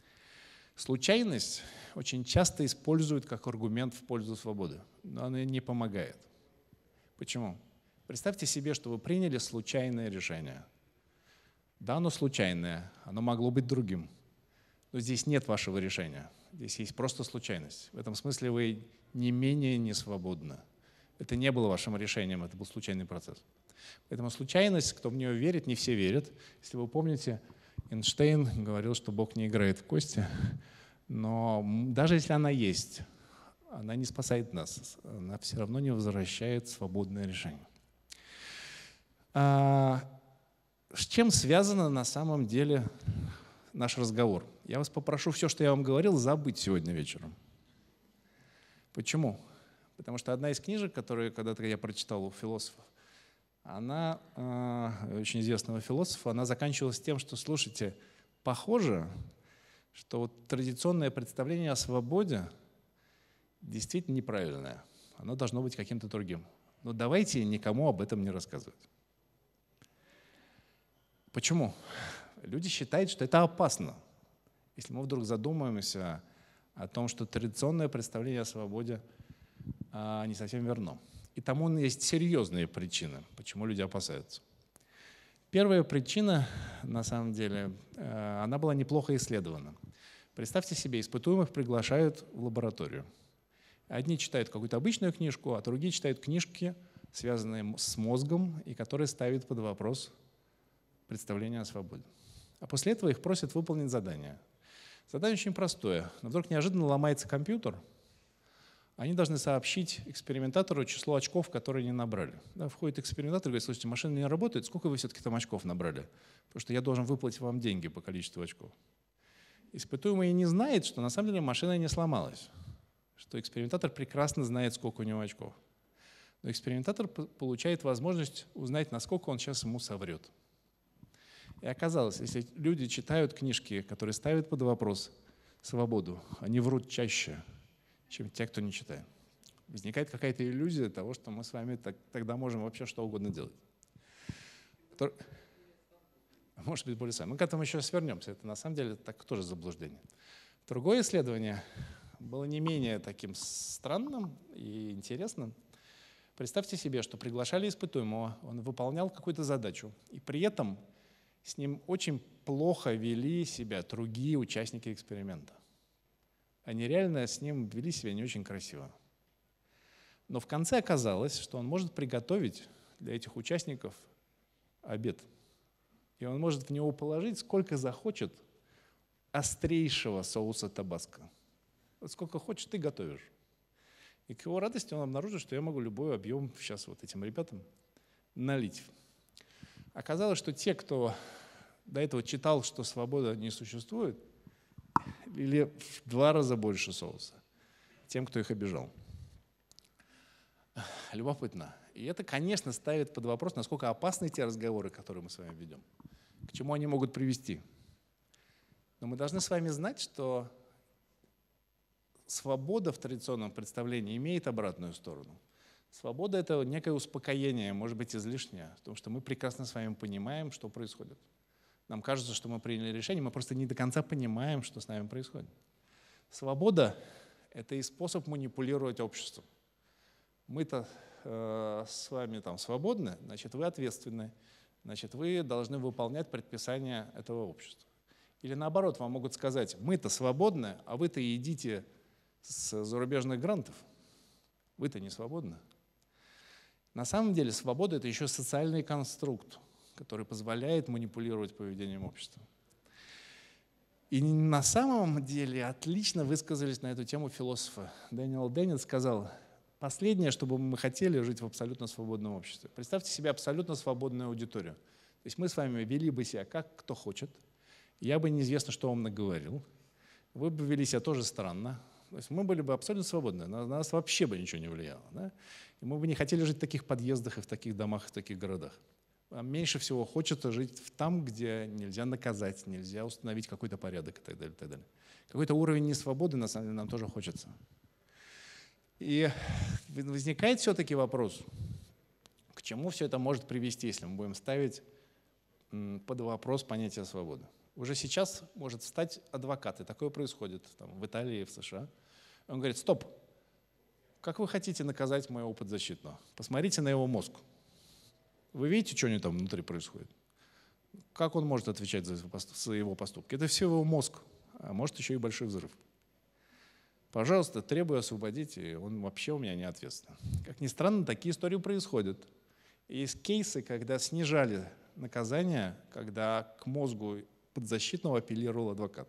Случайность очень часто используют как аргумент в пользу свободы, но она не помогает. Почему? Представьте себе, что вы приняли случайное решение. Да, оно случайное, оно могло быть другим. Но здесь нет вашего решения, здесь есть просто случайность. В этом смысле вы не менее не свободны. Это не было вашим решением, это был случайный процесс. Поэтому случайность, кто в нее верит, не все верят. Если вы помните, Эйнштейн говорил, что Бог не играет в кости, но даже если она есть, она не спасает нас, она все равно не возвращает свободное решение. А с чем связано на самом деле наш разговор? Я вас попрошу все, что я вам говорил, забыть сегодня вечером. Почему? Потому что одна из книжек, которую когда-то я прочитал у философов, она, очень известного философа, она заканчивалась тем, что, слушайте, похоже, что вот традиционное представление о свободе действительно неправильное. Оно должно быть каким-то другим. Но давайте никому об этом не рассказывать. Почему? Люди считают, что это опасно. Если мы вдруг задумаемся о том, что традиционное представление о свободе а, не совсем верно. И тому есть серьезные причины, почему люди опасаются. Первая причина, на самом деле, она была неплохо исследована. Представьте себе, испытуемых приглашают в лабораторию. Одни читают какую-то обычную книжку, а другие читают книжки, связанные с мозгом, и которые ставят под вопрос представление о свободе. А после этого их просят выполнить задание. Задание очень простое. Но вдруг неожиданно ломается компьютер, они должны сообщить экспериментатору число очков, которые они набрали. Да, входит экспериментатор и говорит: слушайте, машина не работает, сколько вы все-таки там очков набрали? Потому что я должен выплатить вам деньги по количеству очков. Испытуемый не знает, что на самом деле машина не сломалась, что экспериментатор прекрасно знает, сколько у него очков. Но экспериментатор получает возможность узнать, насколько он сейчас ему соврет. И оказалось, если люди читают книжки, которые ставят под вопрос свободу, они врут чаще, чем те, кто не читает. Возникает какая-то иллюзия того, что мы с вами так, тогда можем вообще что угодно делать. Может быть, более сами. Мы к этому еще свернемся. Это на самом деле так тоже заблуждение. Другое исследование было не менее таким странным и интересным. Представьте себе, что приглашали испытуемого, он выполнял какую-то задачу, и при этом с ним очень плохо вели себя другие участники эксперимента. Они реально с ним вели себя не очень красиво. Но в конце оказалось, что он может приготовить для этих участников обед. И он может в него положить сколько захочет острейшего соуса табаско. Вот сколько хочешь, ты готовишь. И к его радости он обнаружил, что я могу любой объем сейчас вот этим ребятам налить. Оказалось, что те, кто до этого читал, что свобода не существует, или в два раза больше соуса тем, кто их обижал. Любопытно. И это, конечно, ставит под вопрос, насколько опасны те разговоры, которые мы с вами ведем, к чему они могут привести. Но мы должны с вами знать, что свобода в традиционном представлении имеет обратную сторону. Свобода — это некое успокоение, может быть, излишнее, потому что мы прекрасно с вами понимаем, что происходит. Нам кажется, что мы приняли решение, мы просто не до конца понимаем, что с нами происходит. Свобода — это и способ манипулировать обществом. Мы-то э, с вами там свободны, значит, вы ответственны, значит, вы должны выполнять предписания этого общества. Или наоборот, вам могут сказать: мы-то свободны, а вы-то идите с зарубежных грантов. Вы-то не свободны. На самом деле свобода — это еще социальный конструкт, который позволяет манипулировать поведением общества. И на самом деле отлично высказались на эту тему философы. Дэниел Деннет сказал: последнее, что бы мы хотели, жить в абсолютно свободном обществе. Представьте себе абсолютно свободную аудиторию. То есть мы с вами вели бы себя как кто хочет, я бы неизвестно, что вам наговорил, вы бы вели себя тоже странно. То есть мы были бы абсолютно свободны, на нас вообще бы ничего не влияло. Да? И мы бы не хотели жить в таких подъездах и в таких домах, и в таких городах. Вам меньше всего хочется жить там, где нельзя наказать, нельзя установить какой-то порядок и так далее. И так далее. Какой-то уровень несвободы, на самом деле, нам тоже хочется. И возникает все-таки вопрос, к чему все это может привести, если мы будем ставить под вопрос понятие свободы. Уже сейчас может встать адвокат, и такое происходит там, в Италии, в США. Он говорит: стоп, как вы хотите наказать моего подзащитного? Посмотрите на его мозг. Вы видите, что у него там внутри происходит? Как он может отвечать за его поступки? Это все его мозг, а может еще и большой взрыв. Пожалуйста, требую освободить, и он вообще у меня не ответственен. Как ни странно, такие истории происходят. Есть кейсы, когда снижали наказание, когда к мозгу подзащитного апеллировал адвокат.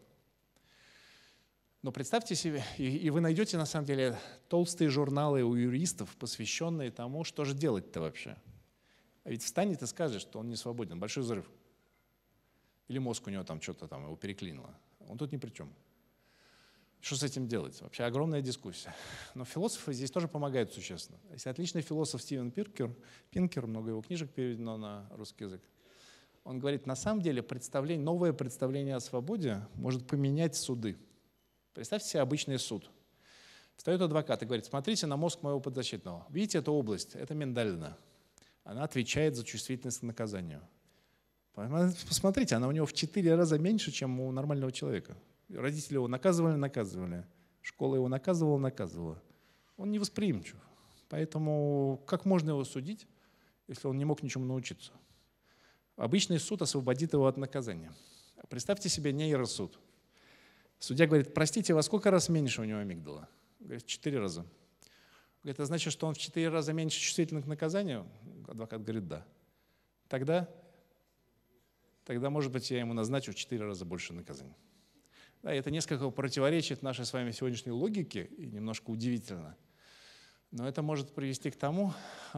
Но представьте себе, и, и вы найдете на самом деле толстые журналы у юристов, посвященные тому, что же делать-то вообще. А ведь встанет и скажет, что он не свободен. Большой взрыв. Или мозг у него там что-то там его переклинило. Он тут ни при чем. Что с этим делать? Вообще огромная дискуссия. Но философы здесь тоже помогают существенно. Есть отличный философ Стивен Пинкер, Пинкер, много его книжек переведено на русский язык. Он говорит, на самом деле представление, новое представление о свободе может поменять суды. Представьте себе обычный суд. Встает адвокат и говорит: смотрите на мозг моего подзащитного. Видите эту область? Это миндалина. Она отвечает за чувствительность к наказанию. Посмотрите, она у него в четыре раза меньше, чем у нормального человека. Родители его наказывали, наказывали. Школа его наказывала, наказывала. Он невосприимчив. Поэтому как можно его судить, если он не мог ничему научиться? Обычный суд освободит его от наказания. Представьте себе нейросуд. Судья говорит: простите, во сколько раз меньше у него амигдала? Говорит: в четыре раза. Говорит: это значит, что он в четыре раза меньше чувствителен к наказанию? Адвокат говорит: да. Тогда, тогда, может быть, я ему назначу в четыре раза больше наказания. Да, это несколько противоречит нашей с вами сегодняшней логике, и немножко удивительно. Но это может привести к тому,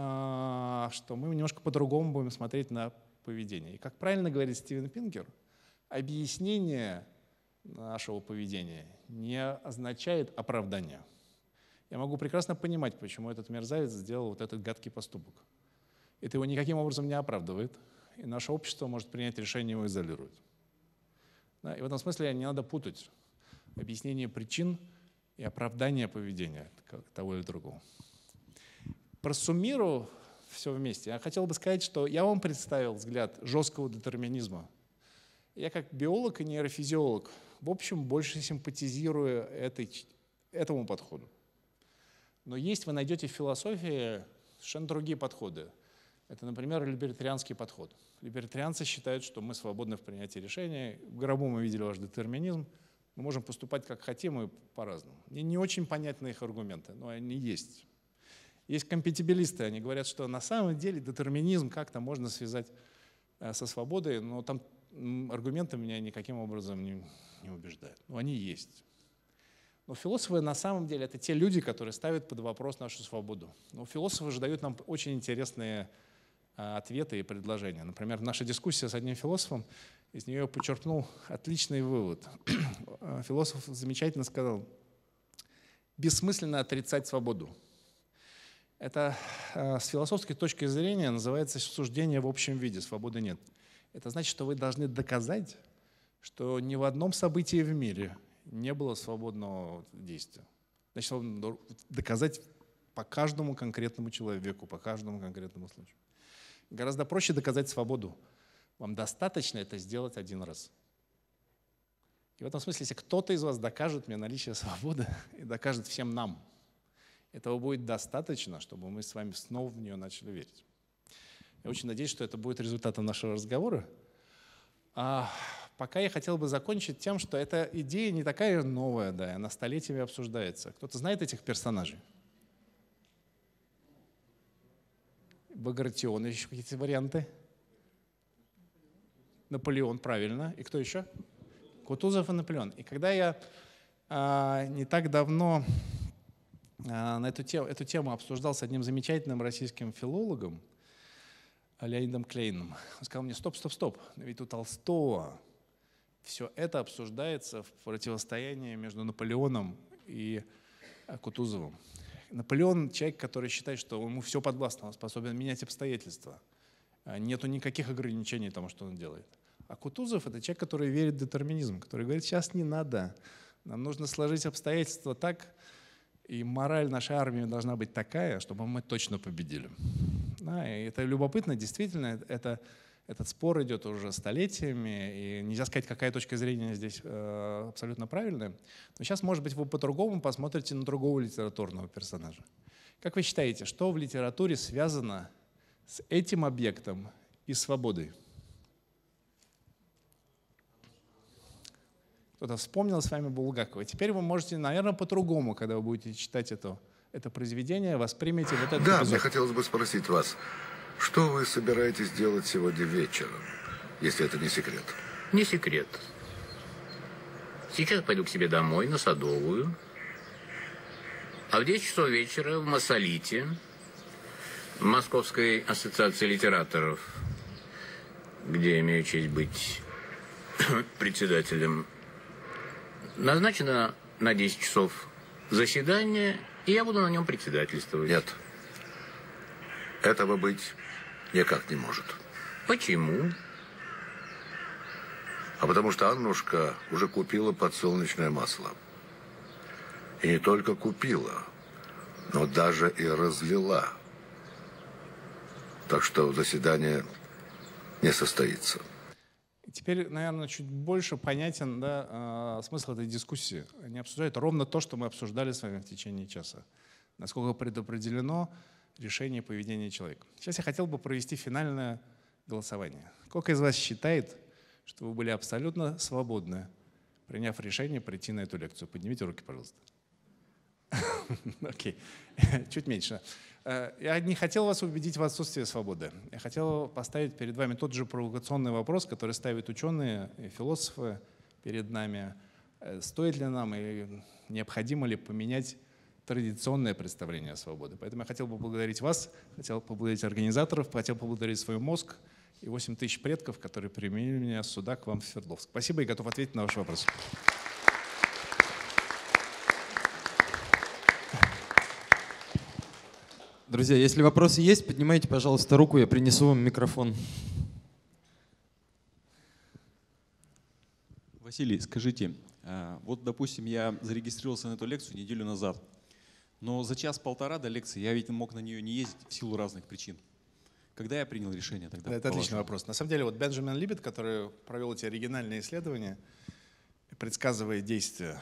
что мы немножко по-другому будем смотреть на поведение. И как правильно говорит Стивен Пинкер, объяснение нашего поведения не означает оправдание. Я могу прекрасно понимать, почему этот мерзавец сделал вот этот гадкий поступок. Это его никаким образом не оправдывает, и наше общество может принять решение его изолировать. Да, и в этом смысле не надо путать объяснение причин и оправдание поведения того или другого. Просуммирую все вместе. Я хотел бы сказать, что я вам представил взгляд жесткого детерминизма. Я как биолог и нейрофизиолог, в общем, больше симпатизирую этой, этому подходу. Но есть, вы найдете в философии совершенно другие подходы. Это, например, либертарианский подход. Либертарианцы считают, что мы свободны в принятии решений. В гробу мы видели ваш детерминизм. Мы можем поступать как хотим и по-разному. Мне не очень понятны их аргументы, но они есть. Есть компатибилисты, они говорят, что на самом деле детерминизм как-то можно связать со свободой, но там аргументы меня никаким образом не, не убеждают. Но они есть. Но философы на самом деле это те люди, которые ставят под вопрос нашу свободу. Но философы же дают нам очень интересные ответы и предложения. Например, наша дискуссия с одним философом, из нее я почерпнул отличный вывод. Философ замечательно сказал: бессмысленно отрицать свободу. Это с философской точки зрения называется суждение в общем виде, свободы нет. Это значит, что вы должны доказать, что ни в одном событии в мире не было свободного действия. Значит, доказать по каждому конкретному человеку, по каждому конкретному случаю. Гораздо проще доказать свободу. Вам достаточно это сделать один раз. И в этом смысле, если кто-то из вас докажет мне наличие свободы и докажет всем нам, этого будет достаточно, чтобы мы с вами снова в нее начали верить. Я очень надеюсь, что это будет результатом нашего разговора. А пока я хотел бы закончить тем, что эта идея не такая новая, да, она столетиями обсуждается. Кто-то знает этих персонажей? Багратион, еще какие-то варианты? Наполеон, правильно. И кто еще? Кутузов и Наполеон. И когда я а, не так давно а, на эту тему, эту тему обсуждал с одним замечательным российским филологом, Леонидом Клейном, он сказал мне: стоп, стоп, стоп, ведь у Толстого все это обсуждается в противостоянии между Наполеоном и Кутузовым. Наполеон — человек, который считает, что ему все подвластно, он способен менять обстоятельства. Нету никаких ограничений тому, что он делает. А Кутузов — это человек, который верит в детерминизм, который говорит: сейчас не надо, нам нужно сложить обстоятельства так, и мораль нашей армии должна быть такая, чтобы мы точно победили. Да, и это любопытно, действительно, это, этот спор идет уже столетиями, и нельзя сказать, какая точка зрения здесь э, абсолютно правильная. Но сейчас, может быть, вы по-другому посмотрите на другого литературного персонажа. Как вы считаете, что в литературе связано с этим объектом и свободой? Кто-то вспомнил с вами Булгакова. Теперь вы можете, наверное, по-другому, когда вы будете читать это, это произведение, воспримете вот этот Да, эпизод. мне хотелось бы спросить вас, что вы собираетесь делать сегодня вечером, если это не секрет? Не секрет. Сейчас пойду к себе домой, на Садовую. А в десять часов вечера в Массолите, в Московской ассоциации литераторов, где я имею честь быть председателем, назначено на десять часов заседание, и я буду на нем председательствовать. Нет. Этого быть никак не может. Почему? А потому что Аннушка уже купила подсолнечное масло. И не только купила, но даже и разлила. Так что заседание не состоится. Теперь, наверное, чуть больше понятен, да, смысл этой дискуссии. Они обсуждают ровно то, что мы обсуждали с вами в течение часа. Насколько предопределено решение поведения человека. Сейчас я хотел бы провести финальное голосование. Сколько из вас считает, что вы были абсолютно свободны, приняв решение прийти на эту лекцию? Поднимите руки, пожалуйста. Окей, чуть меньше. Я не хотел вас убедить в отсутствии свободы. Я хотел поставить перед вами тот же провокационный вопрос, который ставят ученые и философы перед нами. стоит ли нам и необходимо ли поменять традиционное представление о свободе. Поэтому я хотел бы поблагодарить вас, хотел поблагодарить организаторов, хотел поблагодарить свой мозг и восемь тысяч предков, которые применили меня сюда, к вам в Свердловск. Спасибо и готов ответить на ваши вопросы. Друзья, если вопросы есть, поднимайте, пожалуйста, руку, я принесу вам микрофон. Василий, скажите, вот, допустим, я зарегистрировался на эту лекцию неделю назад, но за час-полтора до лекции я ведь мог на нее не ездить в силу разных причин. Когда я принял решение тогда? Да, это отличный вопрос. На самом деле, вот Бенджамин Либет, который провел эти оригинальные исследования, предсказывая действия,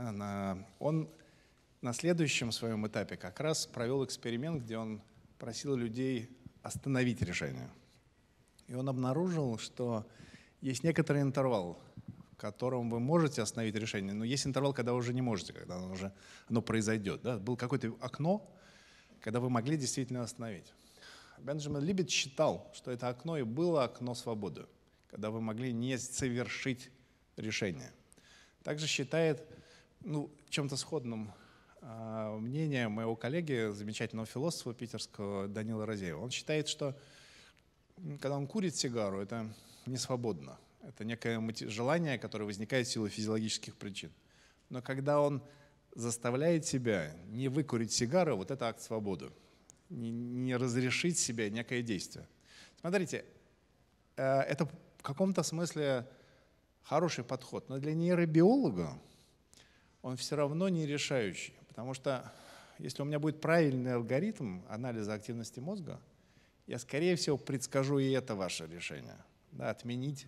он на следующем своем этапе как раз провел эксперимент, где он просил людей остановить решение. И он обнаружил, что есть некоторый интервал, в котором вы можете остановить решение, но есть интервал, когда вы уже не можете, когда оно уже оно произойдет. Да? Было какое-то окно, когда вы могли действительно остановить. Бенджамин Либет считал, что это окно и было окно свободы, когда вы могли не совершить решение. Также считает, ну, чем-то сходным э, мнение моего коллеги, замечательного философа питерского Данила Розеева. Он считает, что когда он курит сигару, это не свободно. Это некое желание, которое возникает в силу физиологических причин. Но когда он заставляет себя не выкурить сигару, вот это акт свободы. Не, не разрешить себе некое действие. Смотрите, это в каком-то смысле хороший подход, но для нейробиолога он все равно не решающий. Потому что если у меня будет правильный алгоритм анализа активности мозга, я, скорее всего, предскажу и это ваше решение. Да, отменить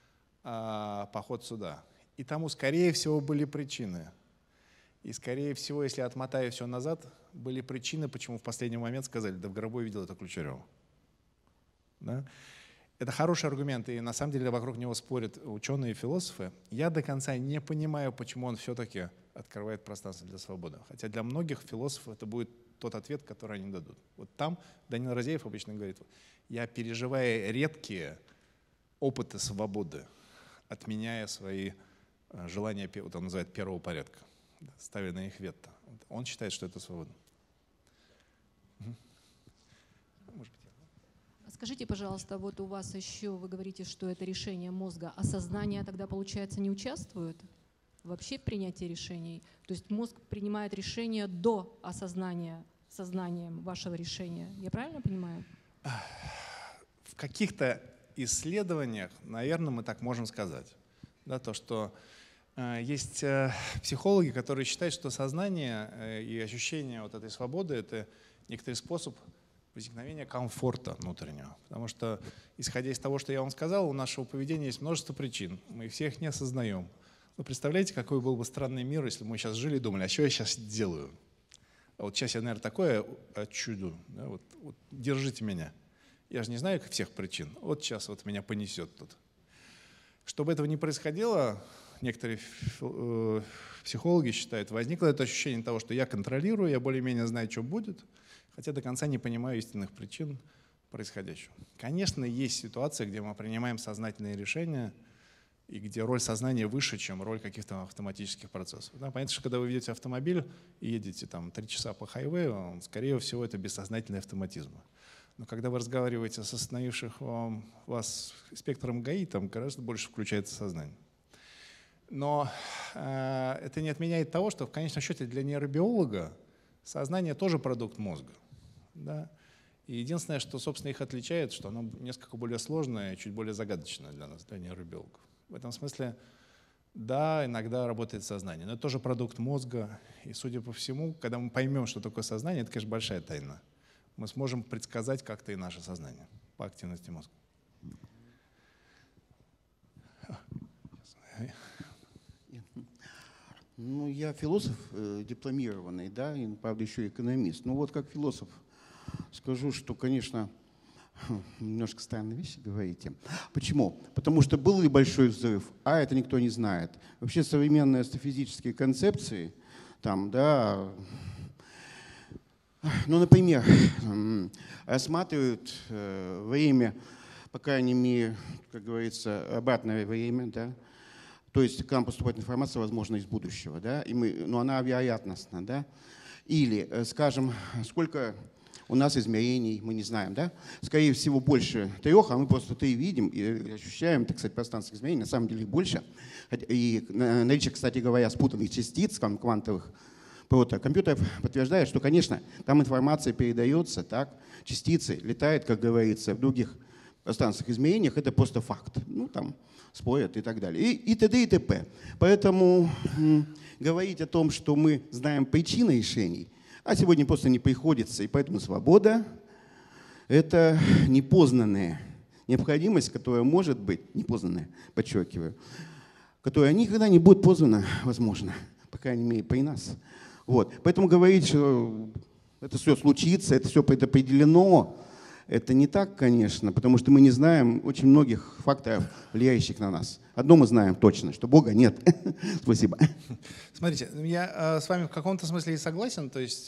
а, поход сюда. И тому, скорее всего, были причины. И, скорее всего, если отмотаю все назад, были причины, почему в последний момент сказали, да в гробу я видел это Ключарева. Да? Это хороший аргумент, и на самом деле вокруг него спорят ученые и философы. Я до конца не понимаю, почему он все-таки открывает пространство для свободы. Хотя для многих философов это будет тот ответ, который они дадут. Вот там Данил Розеев обычно говорит, я переживаю редкие опыты свободы, отменяя свои желания, вот он называет первого порядка, ставя на них вето. Он считает, что это свобода. Скажите, пожалуйста, вот у вас еще, вы говорите, что это решение мозга, а сознание тогда, получается, не участвует вообще в принятии решений? То есть мозг принимает решение до осознания сознанием вашего решения. Я правильно понимаю? В каких-то исследованиях, наверное, мы так можем сказать. Да, то, что э, есть э, психологи, которые считают, что сознание э, и ощущение вот этой свободы — это некоторый способ возникновения комфорта внутреннего. Потому что, исходя из того, что я вам сказал, у нашего поведения есть множество причин. Мы всех не осознаем. Вы представляете, какой был бы странный мир, если бы мы сейчас жили и думали, а что я сейчас делаю? А вот сейчас я, наверное, такое чудо. Да, вот, вот, держите меня. Я же не знаю всех причин. Вот сейчас вот меня понесет тут. Чтобы этого не происходило, некоторые психологи считают, возникло это ощущение того, что я контролирую, я более-менее знаю, что будет, хотя до конца не понимаю истинных причин происходящего. Конечно, есть ситуации, где мы принимаем сознательные решения, и где роль сознания выше, чем роль каких-то автоматических процессов. Да, понятно, что когда вы ведете автомобиль и едете там три часа по хайвею, скорее всего, это бессознательный автоматизм. Но когда вы разговариваете с остановивших вас инспектором ГАИ, там гораздо больше включается сознание. Но э, это не отменяет того, что в конечном счете для нейробиолога сознание тоже продукт мозга. Да? И единственное, что, собственно, их отличает, что оно несколько более сложное и чуть более загадочное для нас, для нейробиологов. В этом смысле, да, иногда работает сознание, но это тоже продукт мозга. И, судя по всему, когда мы поймем, что такое сознание, это, конечно, большая тайна. Мы сможем предсказать как-то и наше сознание по активности мозга. Ну, я философ э, дипломированный, да, и, правда, еще экономист. Ну вот как философ скажу, что, конечно, немножко странные вещи говорите. Почему? Потому что был ли большой взрыв? А это никто не знает. Вообще современные астрофизические концепции, там, да, ну, например, рассматривают э, время, по крайней мере, как говорится, обратное время, да, То есть к нам поступает информация, возможно, из будущего, да, и мы, но она вероятностна, да. Или, скажем, сколько у нас измерений, мы не знаем, да. Скорее всего, больше трех, а мы просто три видим и ощущаем, так сказать, пространство измерений, на самом деле больше. И наличие, кстати говоря, спутанных частиц, квантовых протокомпьютеров подтверждает, что, конечно, там информация передается, так, частицы летают, как говорится, в других пространственных измерениях, это просто факт. Ну, там спорят и так далее. И, и т.д. и т.п. Поэтому м, говорить о том, что мы знаем причины решений, а сегодня просто не приходится. И поэтому свобода — это непознанная необходимость, которая может быть, непознанная, подчеркиваю, которая никогда не будет познана, возможно, по крайней мере, при нас. Вот. Поэтому говорить, что это все случится, это все предопределено, это не так, конечно, потому что мы не знаем очень многих факторов, влияющих на нас. Одно мы знаем точно, что Бога нет. Спасибо. Смотрите, я с вами в каком-то смысле и согласен. То есть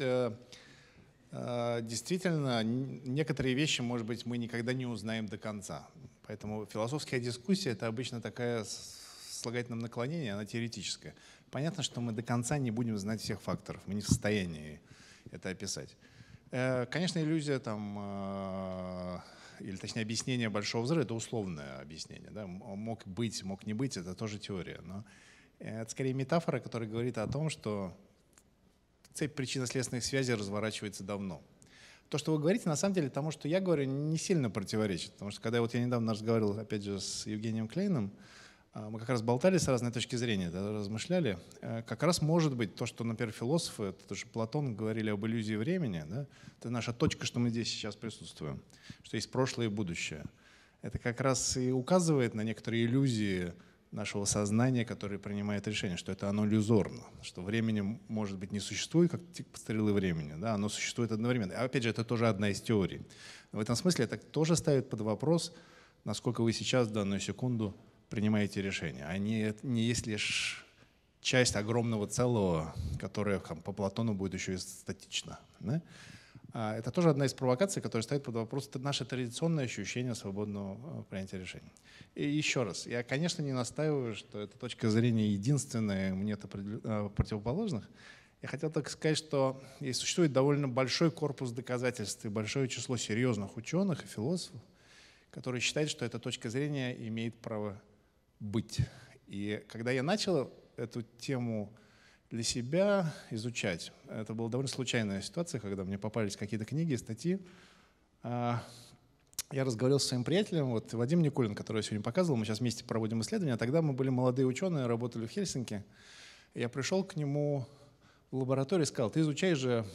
действительно некоторые вещи, может быть, мы никогда не узнаем до конца. Поэтому философская дискуссия — это обычно такая слагательное наклонение, она теоретическая. Понятно, что мы до конца не будем знать всех факторов, мы не в состоянии это описать. Конечно, иллюзия там, или точнее объяснение Большого взрыва — это условное объяснение. Да? Мог быть, мог не быть — это тоже теория. Но это скорее метафора, которая говорит о том, что цепь причинно-следственных связей разворачивается давно. То, что вы говорите, на самом деле, тому, что я говорю, не сильно противоречит. Потому что когда вот я недавно разговаривал, опять же, с Евгением Клейном, мы как раз болтали с разной точки зрения, да, размышляли. Как раз может быть то, что, например, философы, это тоже Платон, говорили об иллюзии времени. Да? Это наша точка, что мы здесь сейчас присутствуем, что есть прошлое и будущее. Это как раз и указывает на некоторые иллюзии нашего сознания, которое принимает решение, что это оно иллюзорно, что времени, может быть, не существует, как типа стрелы времени, да? Оно существует одновременно. А опять же, это тоже одна из теорий. В этом смысле это тоже ставит под вопрос, насколько вы сейчас в данную секунду принимаете решения, а не, не есть лишь часть огромного целого, которая по Платону будет еще и статична. Да? А это тоже одна из провокаций, которая ставит под вопрос наше традиционное ощущение свободного принятия решений. И еще раз, я, конечно, не настаиваю, что эта точка зрения единственная, мне это противоположных. Я хотел только сказать, что существует довольно большой корпус доказательств и большое число серьезных ученых и философов, которые считают, что эта точка зрения имеет право быть. И когда я начал эту тему для себя изучать, это была довольно случайная ситуация, когда мне попались какие-то книги, статьи, я разговаривал со своим приятелем, вот Вадим Никулин, который я сегодня показывал, мы сейчас вместе проводим исследования, а тогда мы были молодые ученые, работали в Хельсинки. Я пришел к нему в лабораторию и сказал: ты изучаешь же,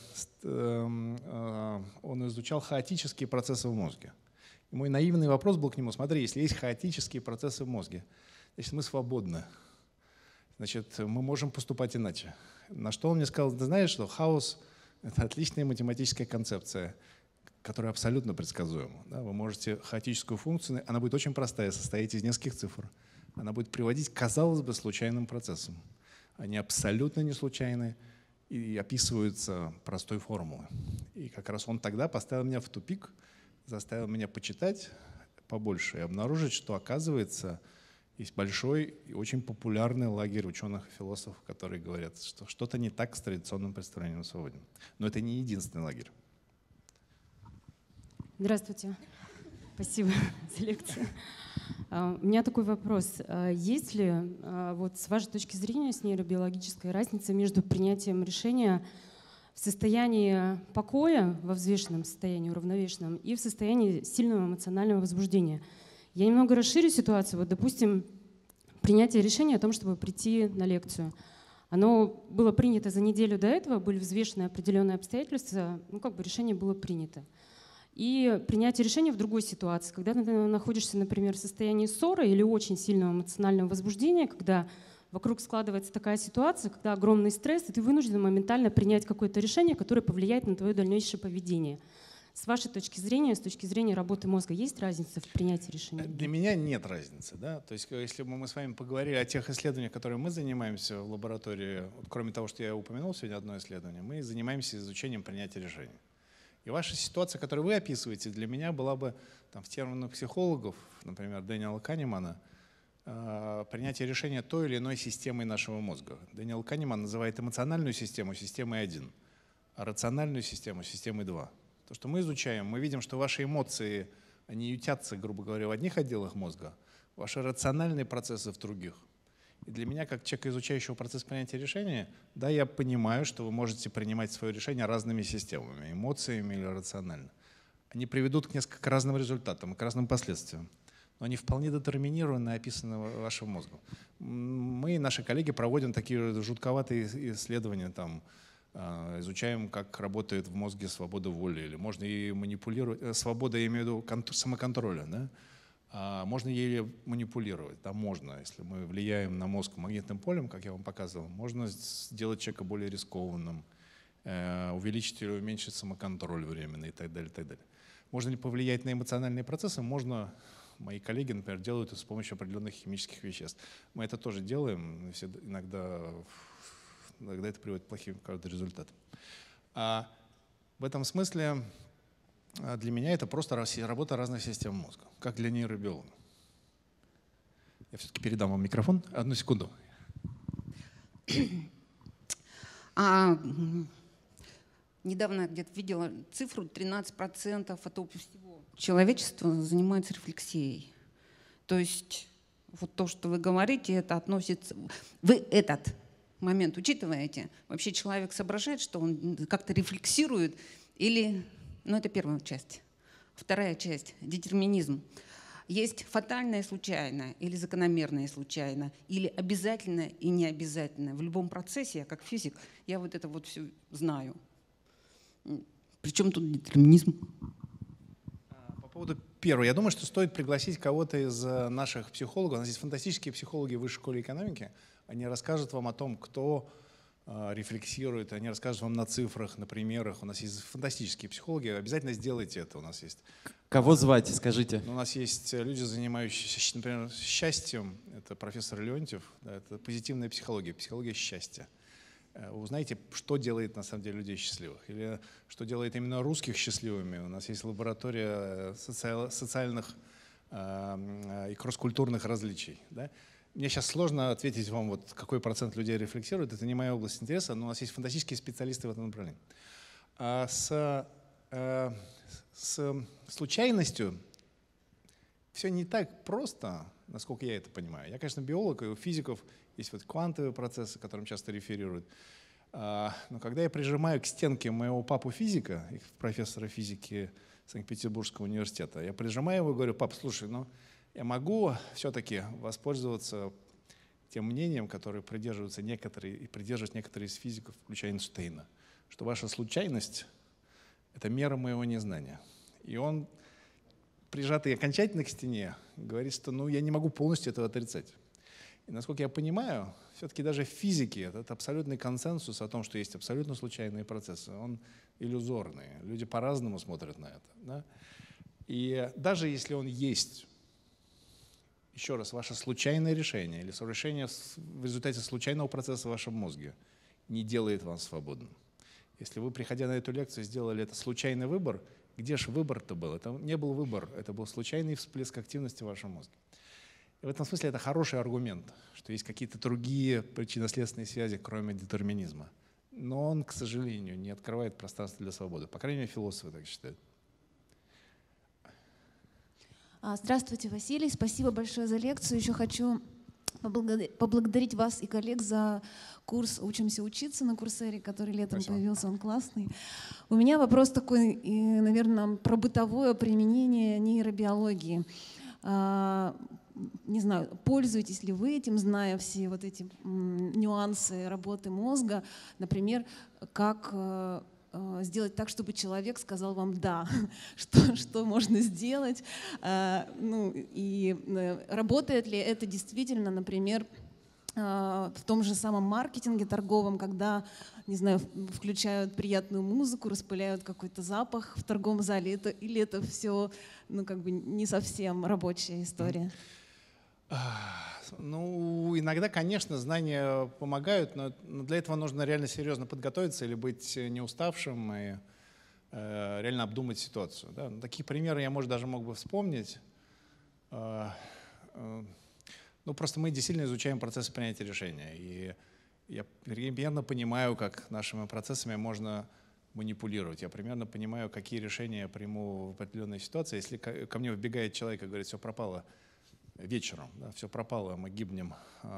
он изучал хаотические процессы в мозге. И мой наивный вопрос был к нему: смотри, если есть хаотические процессы в мозге, значит, мы свободны. Значит, мы можем поступать иначе. На что он мне сказал: ты знаешь, что хаос — это отличная математическая концепция, которая абсолютно предсказуема. Да? Вы можете хаотическую функцию, она будет очень простая, состоит из нескольких цифр. Она будет приводить, казалось бы, случайным процессам. Они абсолютно не случайны и описываются простой формулой. И как раз он тогда поставил меня в тупик, заставил меня почитать побольше и обнаружить, что, оказывается, есть большой и очень популярный лагерь ученых и философов, которые говорят, что что-то не так с традиционным представлением о свободе. Но это не единственный лагерь. Здравствуйте. Спасибо за лекцию. У меня такой вопрос. Есть ли, вот с вашей точки зрения, с нейробиологической разница между принятием решения в состоянии покоя, во взвешенном состоянии, уравновешенном, и в состоянии сильного эмоционального возбуждения? Я немного расширю ситуацию. Вот, допустим, принятие решения о том, чтобы прийти на лекцию. Оно было принято за неделю до этого, были взвешены определенные обстоятельства, ну как бы решение было принято. И принятие решения в другой ситуации, когда ты находишься, например, в состоянии ссоры или очень сильного эмоционального возбуждения, когда вокруг складывается такая ситуация, когда огромный стресс, и ты вынужден моментально принять какое-то решение, которое повлияет на твое дальнейшее поведение. С вашей точки зрения, с точки зрения работы мозга, есть разница в принятии решений? Для меня нет разницы. Да? То есть если бы мы с вами поговорили о тех исследованиях, которые мы занимаемся в лаборатории, вот кроме того, что я упомянул сегодня одно исследование, мы занимаемся изучением принятия решений. И ваша ситуация, которую вы описываете, для меня была бы там, в терминах психологов, например, Дэниела Канемана, э, принятия решения той или иной системой нашего мозга. Дэниел Канеман называет эмоциональную систему системой один, а рациональную систему системой два. То, что мы изучаем, мы видим, что ваши эмоции, они ютятся, грубо говоря, в одних отделах мозга, ваши рациональные процессы в других. И для меня, как человека, изучающего процесс принятия решения, да, я понимаю, что вы можете принимать свое решение разными системами, эмоциями или рационально. Они приведут к несколько разным результатам, к разным последствиям. Но они вполне детерминированы и описаны вашим мозгом. Мы и наши коллеги проводим такие жутковатые исследования, там, изучаем, как работает в мозге свобода воли, или можно и манипулировать, свобода, я имею в виду самоконтроля, да? А можно ей манипулировать, да, можно, если мы влияем на мозг магнитным полем, как я вам показывал, можно сделать человека более рискованным, э, увеличить или уменьшить самоконтроль временный и так далее, и так далее. Можно ли повлиять на эмоциональные процессы? Можно. Мои коллеги, например, делают это с помощью определенных химических веществ. Мы это тоже делаем, иногда, иногда это приводит к плохим, правда, результатам. А в этом смысле для меня это просто работа разных систем мозга, как для нейробиолога. Я все-таки передам вам микрофон. Одну секунду. А, недавно где-то видела цифру, тринадцать процентов от всего человечества занимается рефлексией. То есть вот то, что вы говорите, это относится... Вы этот момент учитываете? Вообще человек соображает, что он как-то рефлексирует или... Ну, это первая часть. Вторая часть – детерминизм. Есть фатальное случайно или закономерное случайно, или обязательно и необязательно. В любом процессе, я как физик, я вот это вот все знаю. Причем тут детерминизм? По поводу первого. Я думаю, что стоит пригласить кого-то из наших психологов. У нас есть фантастические психологи в Высшей школе экономики. Они расскажут вам о том, кто рефлексирует, они расскажут вам на цифрах, на примерах. У нас есть фантастические психологи, обязательно сделайте это. У нас есть. Кого звать, скажите? У нас есть люди, занимающиеся, например, счастьем. Это профессор Леонтьев. Да, это позитивная психология, психология счастья. Вы узнаете, что делает на самом деле людей счастливых, или что делает именно русских счастливыми. У нас есть лаборатория социал, социальных э, и кросс-культурных различий. Да? Мне сейчас сложно ответить вам, вот, какой процент людей рефлексирует. Это не моя область интереса, но у нас есть фантастические специалисты в этом направлении. А с, э, с случайностью все не так просто, насколько я это понимаю. Я, конечно, биолог, и у физиков есть вот квантовые процессы, к которым часто реферируют. А, но когда я прижимаю к стенке моего папу-физика, профессора физики Санкт-Петербургского университета, я прижимаю его и говорю: пап, слушай, ну я могу все-таки воспользоваться тем мнением, которое придерживаются некоторые, и придерживают некоторые из физиков, включая Эйнштейна, что ваша случайность — это мера моего незнания. И он, прижатый окончательно к стене, говорит, что ну, я не могу полностью этого отрицать. И насколько я понимаю, все-таки даже в физике этот абсолютный консенсус о том, что есть абсолютно случайные процессы, он иллюзорный. Люди по-разному смотрят на это. Да? И даже если он есть, еще раз, ваше случайное решение или решение в результате случайного процесса в вашем мозге не делает вас свободным. Если вы, приходя на эту лекцию, сделали это случайный выбор, где же выбор-то был? Это не был выбор, это был случайный всплеск активности в вашем мозге. И в этом смысле это хороший аргумент, что есть какие-то другие причинно-следственные связи, кроме детерминизма. Но он, к сожалению, не открывает пространство для свободы. По крайней мере, философы так считают. Здравствуйте, Василий. Спасибо большое за лекцию. Еще хочу поблагодарить вас и коллег за курс «Учимся учиться» на Курсере, который летом Спасибо. Появился. Он классный. У меня вопрос такой, наверное, про бытовое применение нейробиологии. Не знаю, пользуетесь ли вы этим, зная все вот эти нюансы работы мозга, например, как сделать так, чтобы человек сказал вам «да», что, что можно сделать, ну, и работает ли это действительно, например, в том же самом маркетинге торговом, когда, не знаю, включают приятную музыку, распыляют какой-то запах в торговом зале, это, или это все, ну, как бы не совсем рабочая история? Ну, иногда, конечно, знания помогают, но для этого нужно реально серьезно подготовиться или быть не уставшим и э, реально обдумать ситуацию. Да? Такие примеры я, может, даже мог бы вспомнить. Э, э, Ну, просто мы действительно изучаем процессы принятия решения. И я примерно понимаю, как нашими процессами можно манипулировать. Я примерно понимаю, какие решения я приму в определенной ситуации. Если ко мне вбегает человек и говорит, все пропало вечером, да, все пропало, мы гибнем,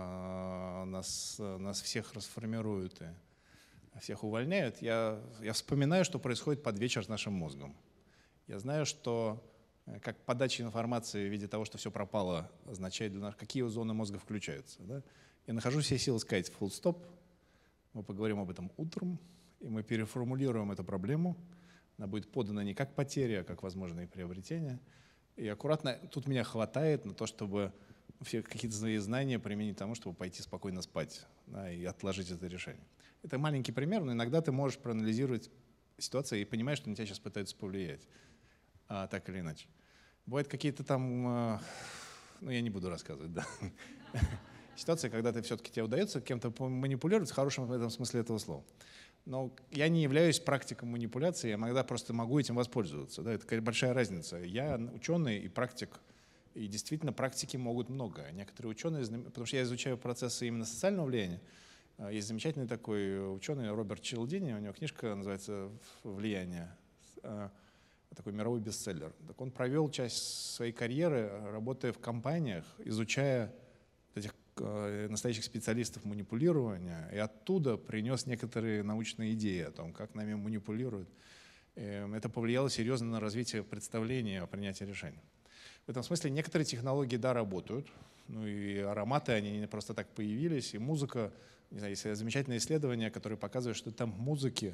нас, нас всех расформируют и всех увольняют, я, я вспоминаю, что происходит под вечер с нашим мозгом. Я знаю, что как подача информации в виде того, что все пропало, означает для нас, какие зоны мозга включаются. Да? Я нахожу все силы сказать full stop, мы поговорим об этом утром, и мы переформулируем эту проблему. Она будет подана не как потеря, а как возможные приобретения. И аккуратно тут меня хватает на то, чтобы все какие-то свои знания применить к тому, чтобы пойти спокойно спать, да, и отложить это решение. Это маленький пример, но иногда ты можешь проанализировать ситуацию и понимаешь, что на тебя сейчас пытаются повлиять, а, так или иначе. Бывают какие-то там, ну я не буду рассказывать, да. Ситуация, когда ты все-таки тебе удается кем-то манипулировать в хорошем в этом смысле этого слова. Но я не являюсь практиком манипуляции, я иногда просто могу этим воспользоваться. Да, это какая-то большая разница. Я ученый и практик, и действительно практики могут много. Некоторые ученые, потому что я изучаю процессы именно социального влияния. Есть замечательный такой ученый Роберт Челдини, у него книжка называется «Влияние», такой мировой бестселлер. Так он провел часть своей карьеры, работая в компаниях, изучая этих настоящих специалистов манипулирования, и оттуда принес некоторые научные идеи о том, как нами манипулируют. Это повлияло серьезно на развитие представления о принятии решений. В этом смысле некоторые технологии, да, работают. Ну и ароматы, они не просто так появились, и музыка. Не знаю, есть замечательное исследование, которое показывает, что темп музыки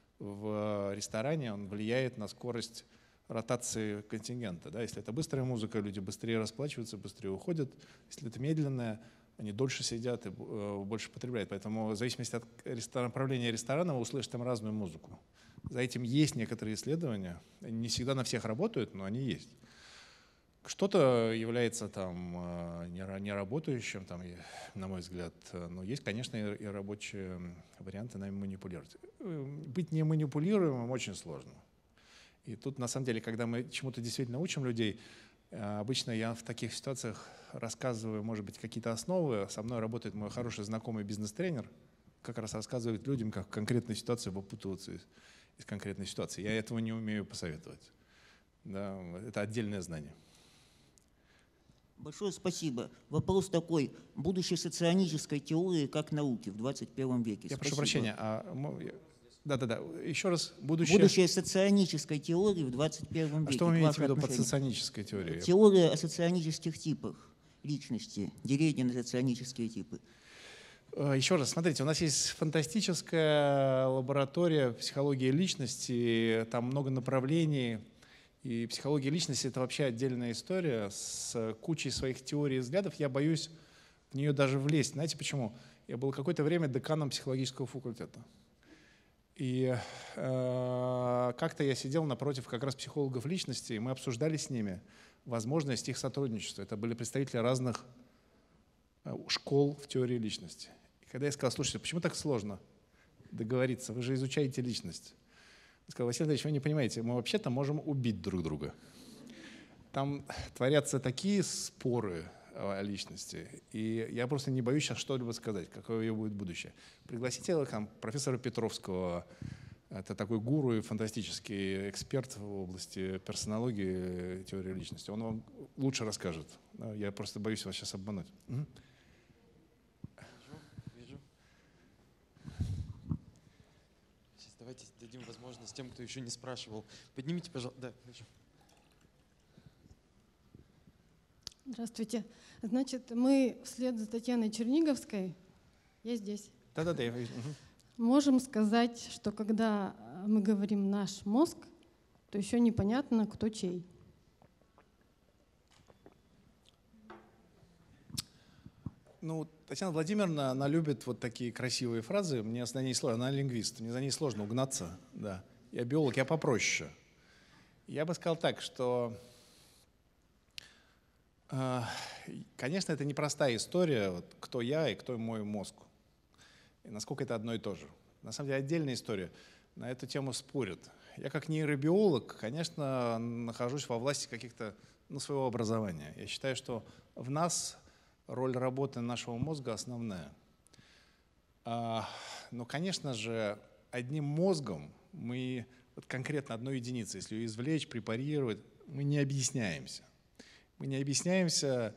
в ресторане, он влияет на скорость ротации контингента. Да? Если это быстрая музыка, люди быстрее расплачиваются, быстрее уходят. Если это медленная, они дольше сидят и больше потребляют. Поэтому в зависимости от ресторан, направления ресторана вы услышите там разную музыку. За этим есть некоторые исследования. Они не всегда на всех работают, но они есть. Что-то является там неработающим, там, на мой взгляд. Но есть, конечно, и рабочие варианты нами манипулировать. Быть не манипулируемым очень сложно. И тут, на самом деле, когда мы чему-то действительно учим людей, обычно я в таких ситуациях рассказываю, может быть, какие-то основы. Со мной работает мой хороший знакомый бизнес-тренер, как раз рассказывает людям, как в конкретной ситуации выпутываться из, из конкретной ситуации. Я этого не умею посоветовать. Да, это отдельное знание. Большое спасибо. Вопрос такой. Будущее соционической теории как науки в двадцать первом веке. Я спасибо. прошу прощения. А, да-да-да. Еще раз. Будущее, будущее соционической теории в двадцать первом а веке. Что вы имеете в виду под соционической теорией? Теория о соционических типах личности, деление на соционические типы. Еще раз, смотрите, у нас есть фантастическая лаборатория психологии личности, там много направлений. И психология личности — это вообще отдельная история с кучей своих теорий и взглядов. Я боюсь в нее даже влезть. Знаете почему? Я был какое-то время деканом психологического факультета. И э, как-то я сидел напротив как раз психологов личности, и мы обсуждали с ними возможность их сотрудничества. Это были представители разных школ в теории личности. И когда я сказал, слушайте, почему так сложно договориться? Вы же изучаете личность. Я сказал, Василий Андреевич, вы не понимаете, мы вообще-то можем убить друг друга. Там творятся такие споры о личности, и я просто не боюсь сейчас что-либо сказать, какое ее будет будущее. Пригласите там, профессора Петровского, это такой гуру и фантастический эксперт в области персонологии и теории личности. Он вам лучше расскажет. Я просто боюсь вас сейчас обмануть. Угу. Давайте дадим возможность тем, кто еще не спрашивал. Поднимите, пожалуйста. Да, еще. Здравствуйте. Значит, мы вслед за Татьяной Черниговской, я здесь. Да-да-да, я вижу. Можем сказать, что когда мы говорим «наш мозг», то еще непонятно, кто чей. Ну, Татьяна Владимировна, она любит вот такие красивые фразы. Мне за ней сложно, она лингвист, мне за ней сложно угнаться. Да. Я биолог, я попроще. Я бы сказал так, что, э, конечно, это непростая история, вот, кто я и кто мой мозг. И насколько это одно и то же. На самом деле отдельная история. На эту тему спорят. Я как нейробиолог, конечно, нахожусь во власти каких-то, ну, своего образования. Я считаю, что в нас роль работы нашего мозга основная. А, но, конечно же, одним мозгом мы, вот конкретно одной единицей, если ее извлечь, препарировать, мы не объясняемся. Мы не объясняемся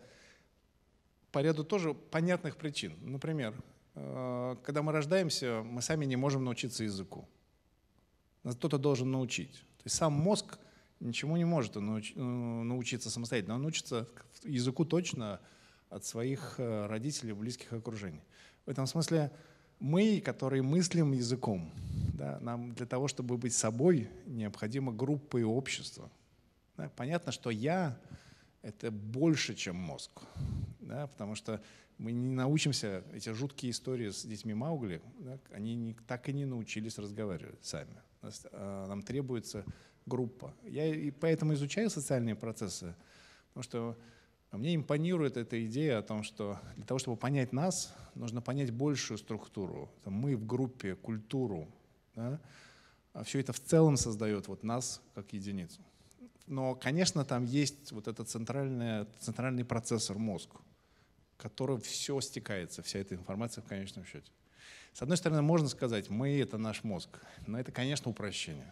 по ряду тоже понятных причин. Например, когда мы рождаемся, мы сами не можем научиться языку. Нас кто-то должен научить. То есть сам мозг ничему не может научиться самостоятельно. Он учится языку точно от своих родителей, близких окружений. В этом смысле мы, которые мыслим языком, да, нам для того, чтобы быть собой, необходима группа и общество. Да, понятно, что я — это больше, чем мозг, да, потому что мы не научимся, эти жуткие истории с детьми Маугли, да, они не, так и не научились разговаривать сами. Нас, а, нам требуется группа. Я и поэтому изучаю социальные процессы, потому что мне импонирует эта идея о том, что для того, чтобы понять нас, нужно понять большую структуру. Мы в группе, культуру. Да? А все это в целом создает вот нас как единицу. Но, конечно, там есть вот этот центральный, центральный процессор мозг, в который все стекается, вся эта информация в конечном счете. С одной стороны, можно сказать, мы — это наш мозг, но это, конечно, упрощение.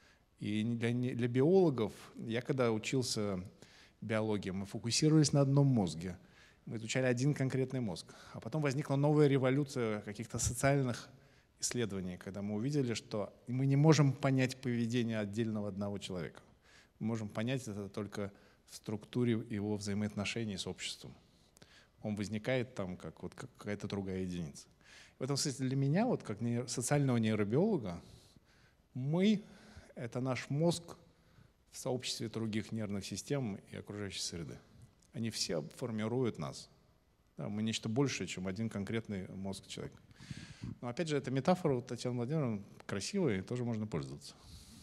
И для, для биологов, я когда учился биологии, мы фокусировались на одном мозге, мы изучали один конкретный мозг. А потом возникла новая революция каких-то социальных исследований, когда мы увидели, что мы не можем понять поведение отдельного одного человека. Мы можем понять это только в структуре его взаимоотношений с обществом. Он возникает там как вот какая-то другая единица. В этом смысле для меня, вот как социального нейробиолога, мы — это наш мозг в сообществе других нервных систем и окружающей среды. Они все формируют нас. Да, мы нечто большее, чем один конкретный мозг человека. Но опять же, эта метафора у Татьяны Владимировны красивая, и тоже можно пользоваться.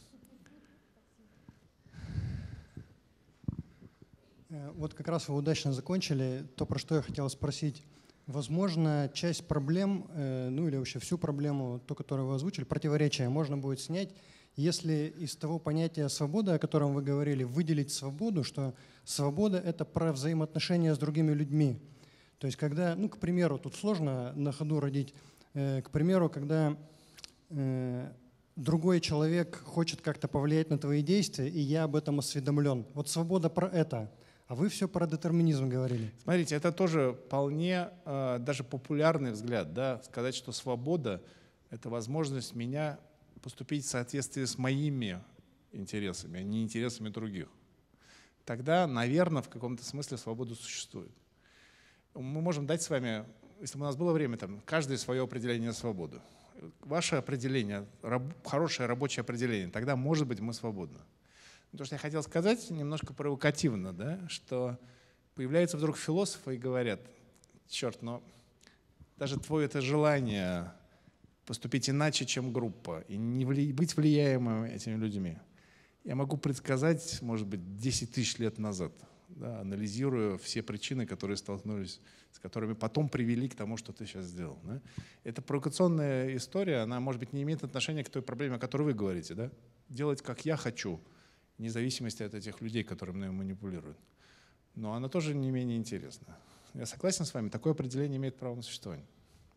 Вот как раз вы удачно закончили. То, про что я хотел спросить. Возможно, часть проблем, ну или вообще всю проблему, ту, которую вы озвучили, противоречия, можно будет снять, если из того понятия свободы, о котором вы говорили, выделить свободу, что свобода — это про взаимоотношения с другими людьми. То есть когда, ну, к примеру, тут сложно на ходу родить, э, к примеру, когда э, другой человек хочет как-то повлиять на твои действия, и я об этом осведомлен. Вот свобода про это. А вы все про детерминизм говорили. Смотрите, это тоже вполне э, даже популярный взгляд, да, сказать, что свобода — это возможность меня поступить в соответствии с моими интересами, а не интересами других. Тогда, наверное, в каком-то смысле свобода существует. Мы можем дать с вами, если бы у нас было время, там, каждое свое определение свободы. Ваше определение, раб, хорошее рабочее определение, тогда, может быть, мы свободны. То, что я хотел сказать, немножко провокативно, да, что появляются вдруг философы и говорят: черт, но даже твое это желание поступить иначе, чем группа, и не вли... быть влияемым этими людьми, я могу предсказать, может быть, десять тысяч лет назад, да, анализируя все причины, которые столкнулись, с которыми потом привели к тому, что ты сейчас сделал. Да. Эта провокационная история, она, может быть, не имеет отношения к той проблеме, о которой вы говорите. Да? Делать, как я хочу, вне зависимости от этих людей, которые мной манипулируют. Но она тоже не менее интересна. Я согласен с вами, такое определение имеет право на существование.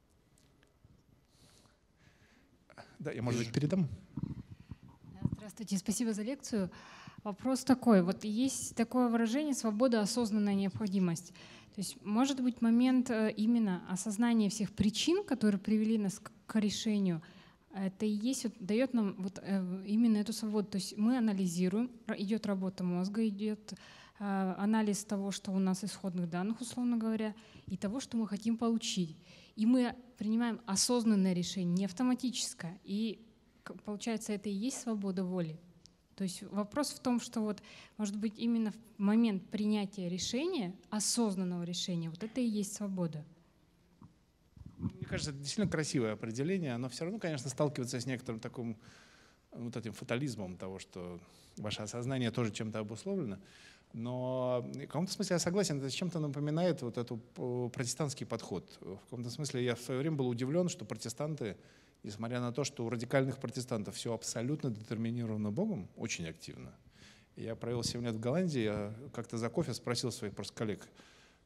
Да, я, может быть, передам. Здравствуйте, спасибо за лекцию. Вопрос такой. Вот есть такое выражение «свобода, осознанная необходимость». То есть может быть момент именно осознания всех причин, которые привели нас к решению, это и есть, вот, дает нам вот именно эту свободу. То есть мы анализируем, идет работа мозга, идет анализ того, что у нас исходных данных, условно говоря, и того, что мы хотим получить. И мы принимаем осознанное решение, не автоматическое. И получается, это и есть свобода воли. То есть вопрос в том, что вот, может быть, именно в момент принятия решения, осознанного решения, вот это и есть свобода. Мне кажется, это действительно красивое определение. Оно все равно, конечно, сталкивается с некоторым таким вот этим фатализмом того, что ваше осознание тоже чем-то обусловлено. Но в каком-то смысле я согласен, это чем-то напоминает вот этот протестантский подход. В каком-то смысле я в свое время был удивлен, что протестанты, несмотря на то, что у радикальных протестантов все абсолютно детерминировано Богом, очень активно. Я провел семь лет в Голландии, я как-то за кофе спросил своих просто коллег: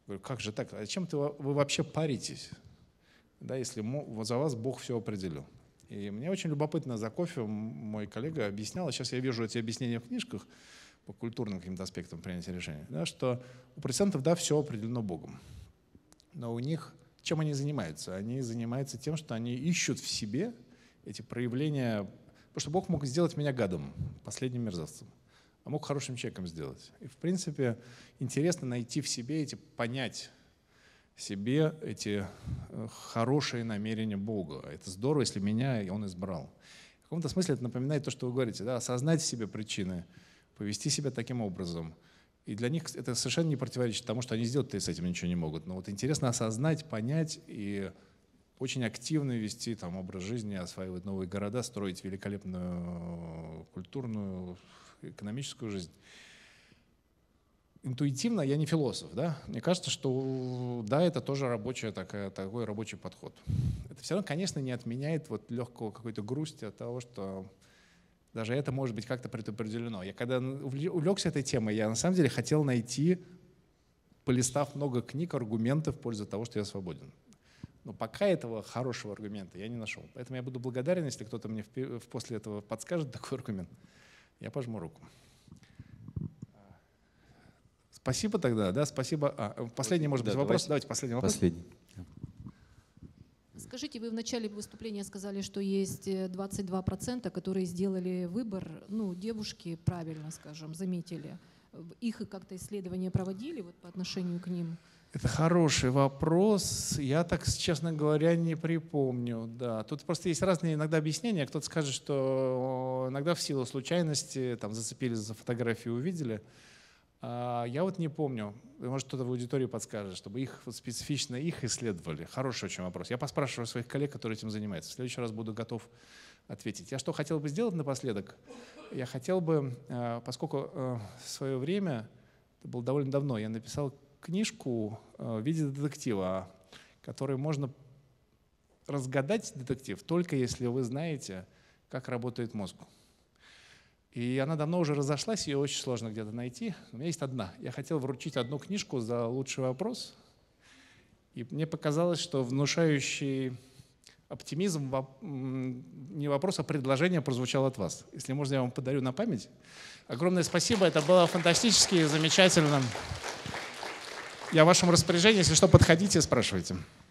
Говорю, как же так? А чем вы вообще паритесь, да, если за вас Бог все определил? И мне очень любопытно, за кофе мой коллега объяснял, а сейчас я вижу эти объяснения в книжках по культурным каким-то аспектам принятия решений, да, что у протестантов, да, все определено Богом. Но у них, чем они занимаются? Они занимаются тем, что они ищут в себе эти проявления, потому что Бог мог сделать меня гадом, последним мерзавцем, а мог хорошим человеком сделать. И в принципе интересно найти в себе эти, понять себе эти хорошие намерения Бога. Это здорово, если меня Он избрал. В каком-то смысле это напоминает то, что вы говорите, да, осознать в себе причины, повести себя таким образом. И для них это совершенно не противоречит тому, что они сделать-то с этим ничего не могут. Но вот интересно осознать, понять и очень активно вести там образ жизни, осваивать новые города, строить великолепную культурную, экономическую жизнь. Интуитивно я не философ, да? Мне кажется, что да, это тоже рабочая такая, такой рабочий подход. Это все равно, конечно, не отменяет вот легкого какой-то грусти от того, что даже это может быть как-то предопределено. Я когда увлекся этой темой, я на самом деле хотел найти, полистав много книг, аргументов в пользу того, что я свободен. Но пока этого хорошего аргумента я не нашел. Поэтому я буду благодарен, если кто-то мне после этого подскажет такой аргумент. Я пожму руку. Спасибо тогда, да, спасибо. А, последний, может быть, да, вопрос. Давайте, давайте последний вопрос. Последний. Скажите, вы в начале выступления сказали, что есть двадцать два процента, которые сделали выбор, ну, девушки правильно, скажем, заметили. Их и как-то исследования проводили вот, по отношению к ним? Это хороший вопрос. Я так, честно говоря, не припомню. Да. Тут просто есть разные иногда объяснения. Кто-то скажет, что иногда в силу случайности там, зацепились за фотографию и увидели. А я вот не помню. Может, кто-то в аудитории подскажет, чтобы их вот специфично их исследовали. Хороший очень вопрос. Я поспрашиваю своих коллег, которые этим занимаются. В следующий раз буду готов ответить. Я что хотел бы сделать напоследок? Я хотел бы, поскольку в свое время, это было довольно давно, я написал книжку в виде детектива, который можно разгадать детектив только если вы знаете, как работает мозг. И она давно уже разошлась, ее очень сложно где-то найти. У меня есть одна. Я хотел вручить одну книжку за лучший вопрос. И мне показалось, что внушающий оптимизм не вопрос, а предложение прозвучало от вас. Если можно, я вам подарю на память. Огромное спасибо, это было фантастически, замечательно. Я в вашем распоряжении, если что, подходите, спрашивайте.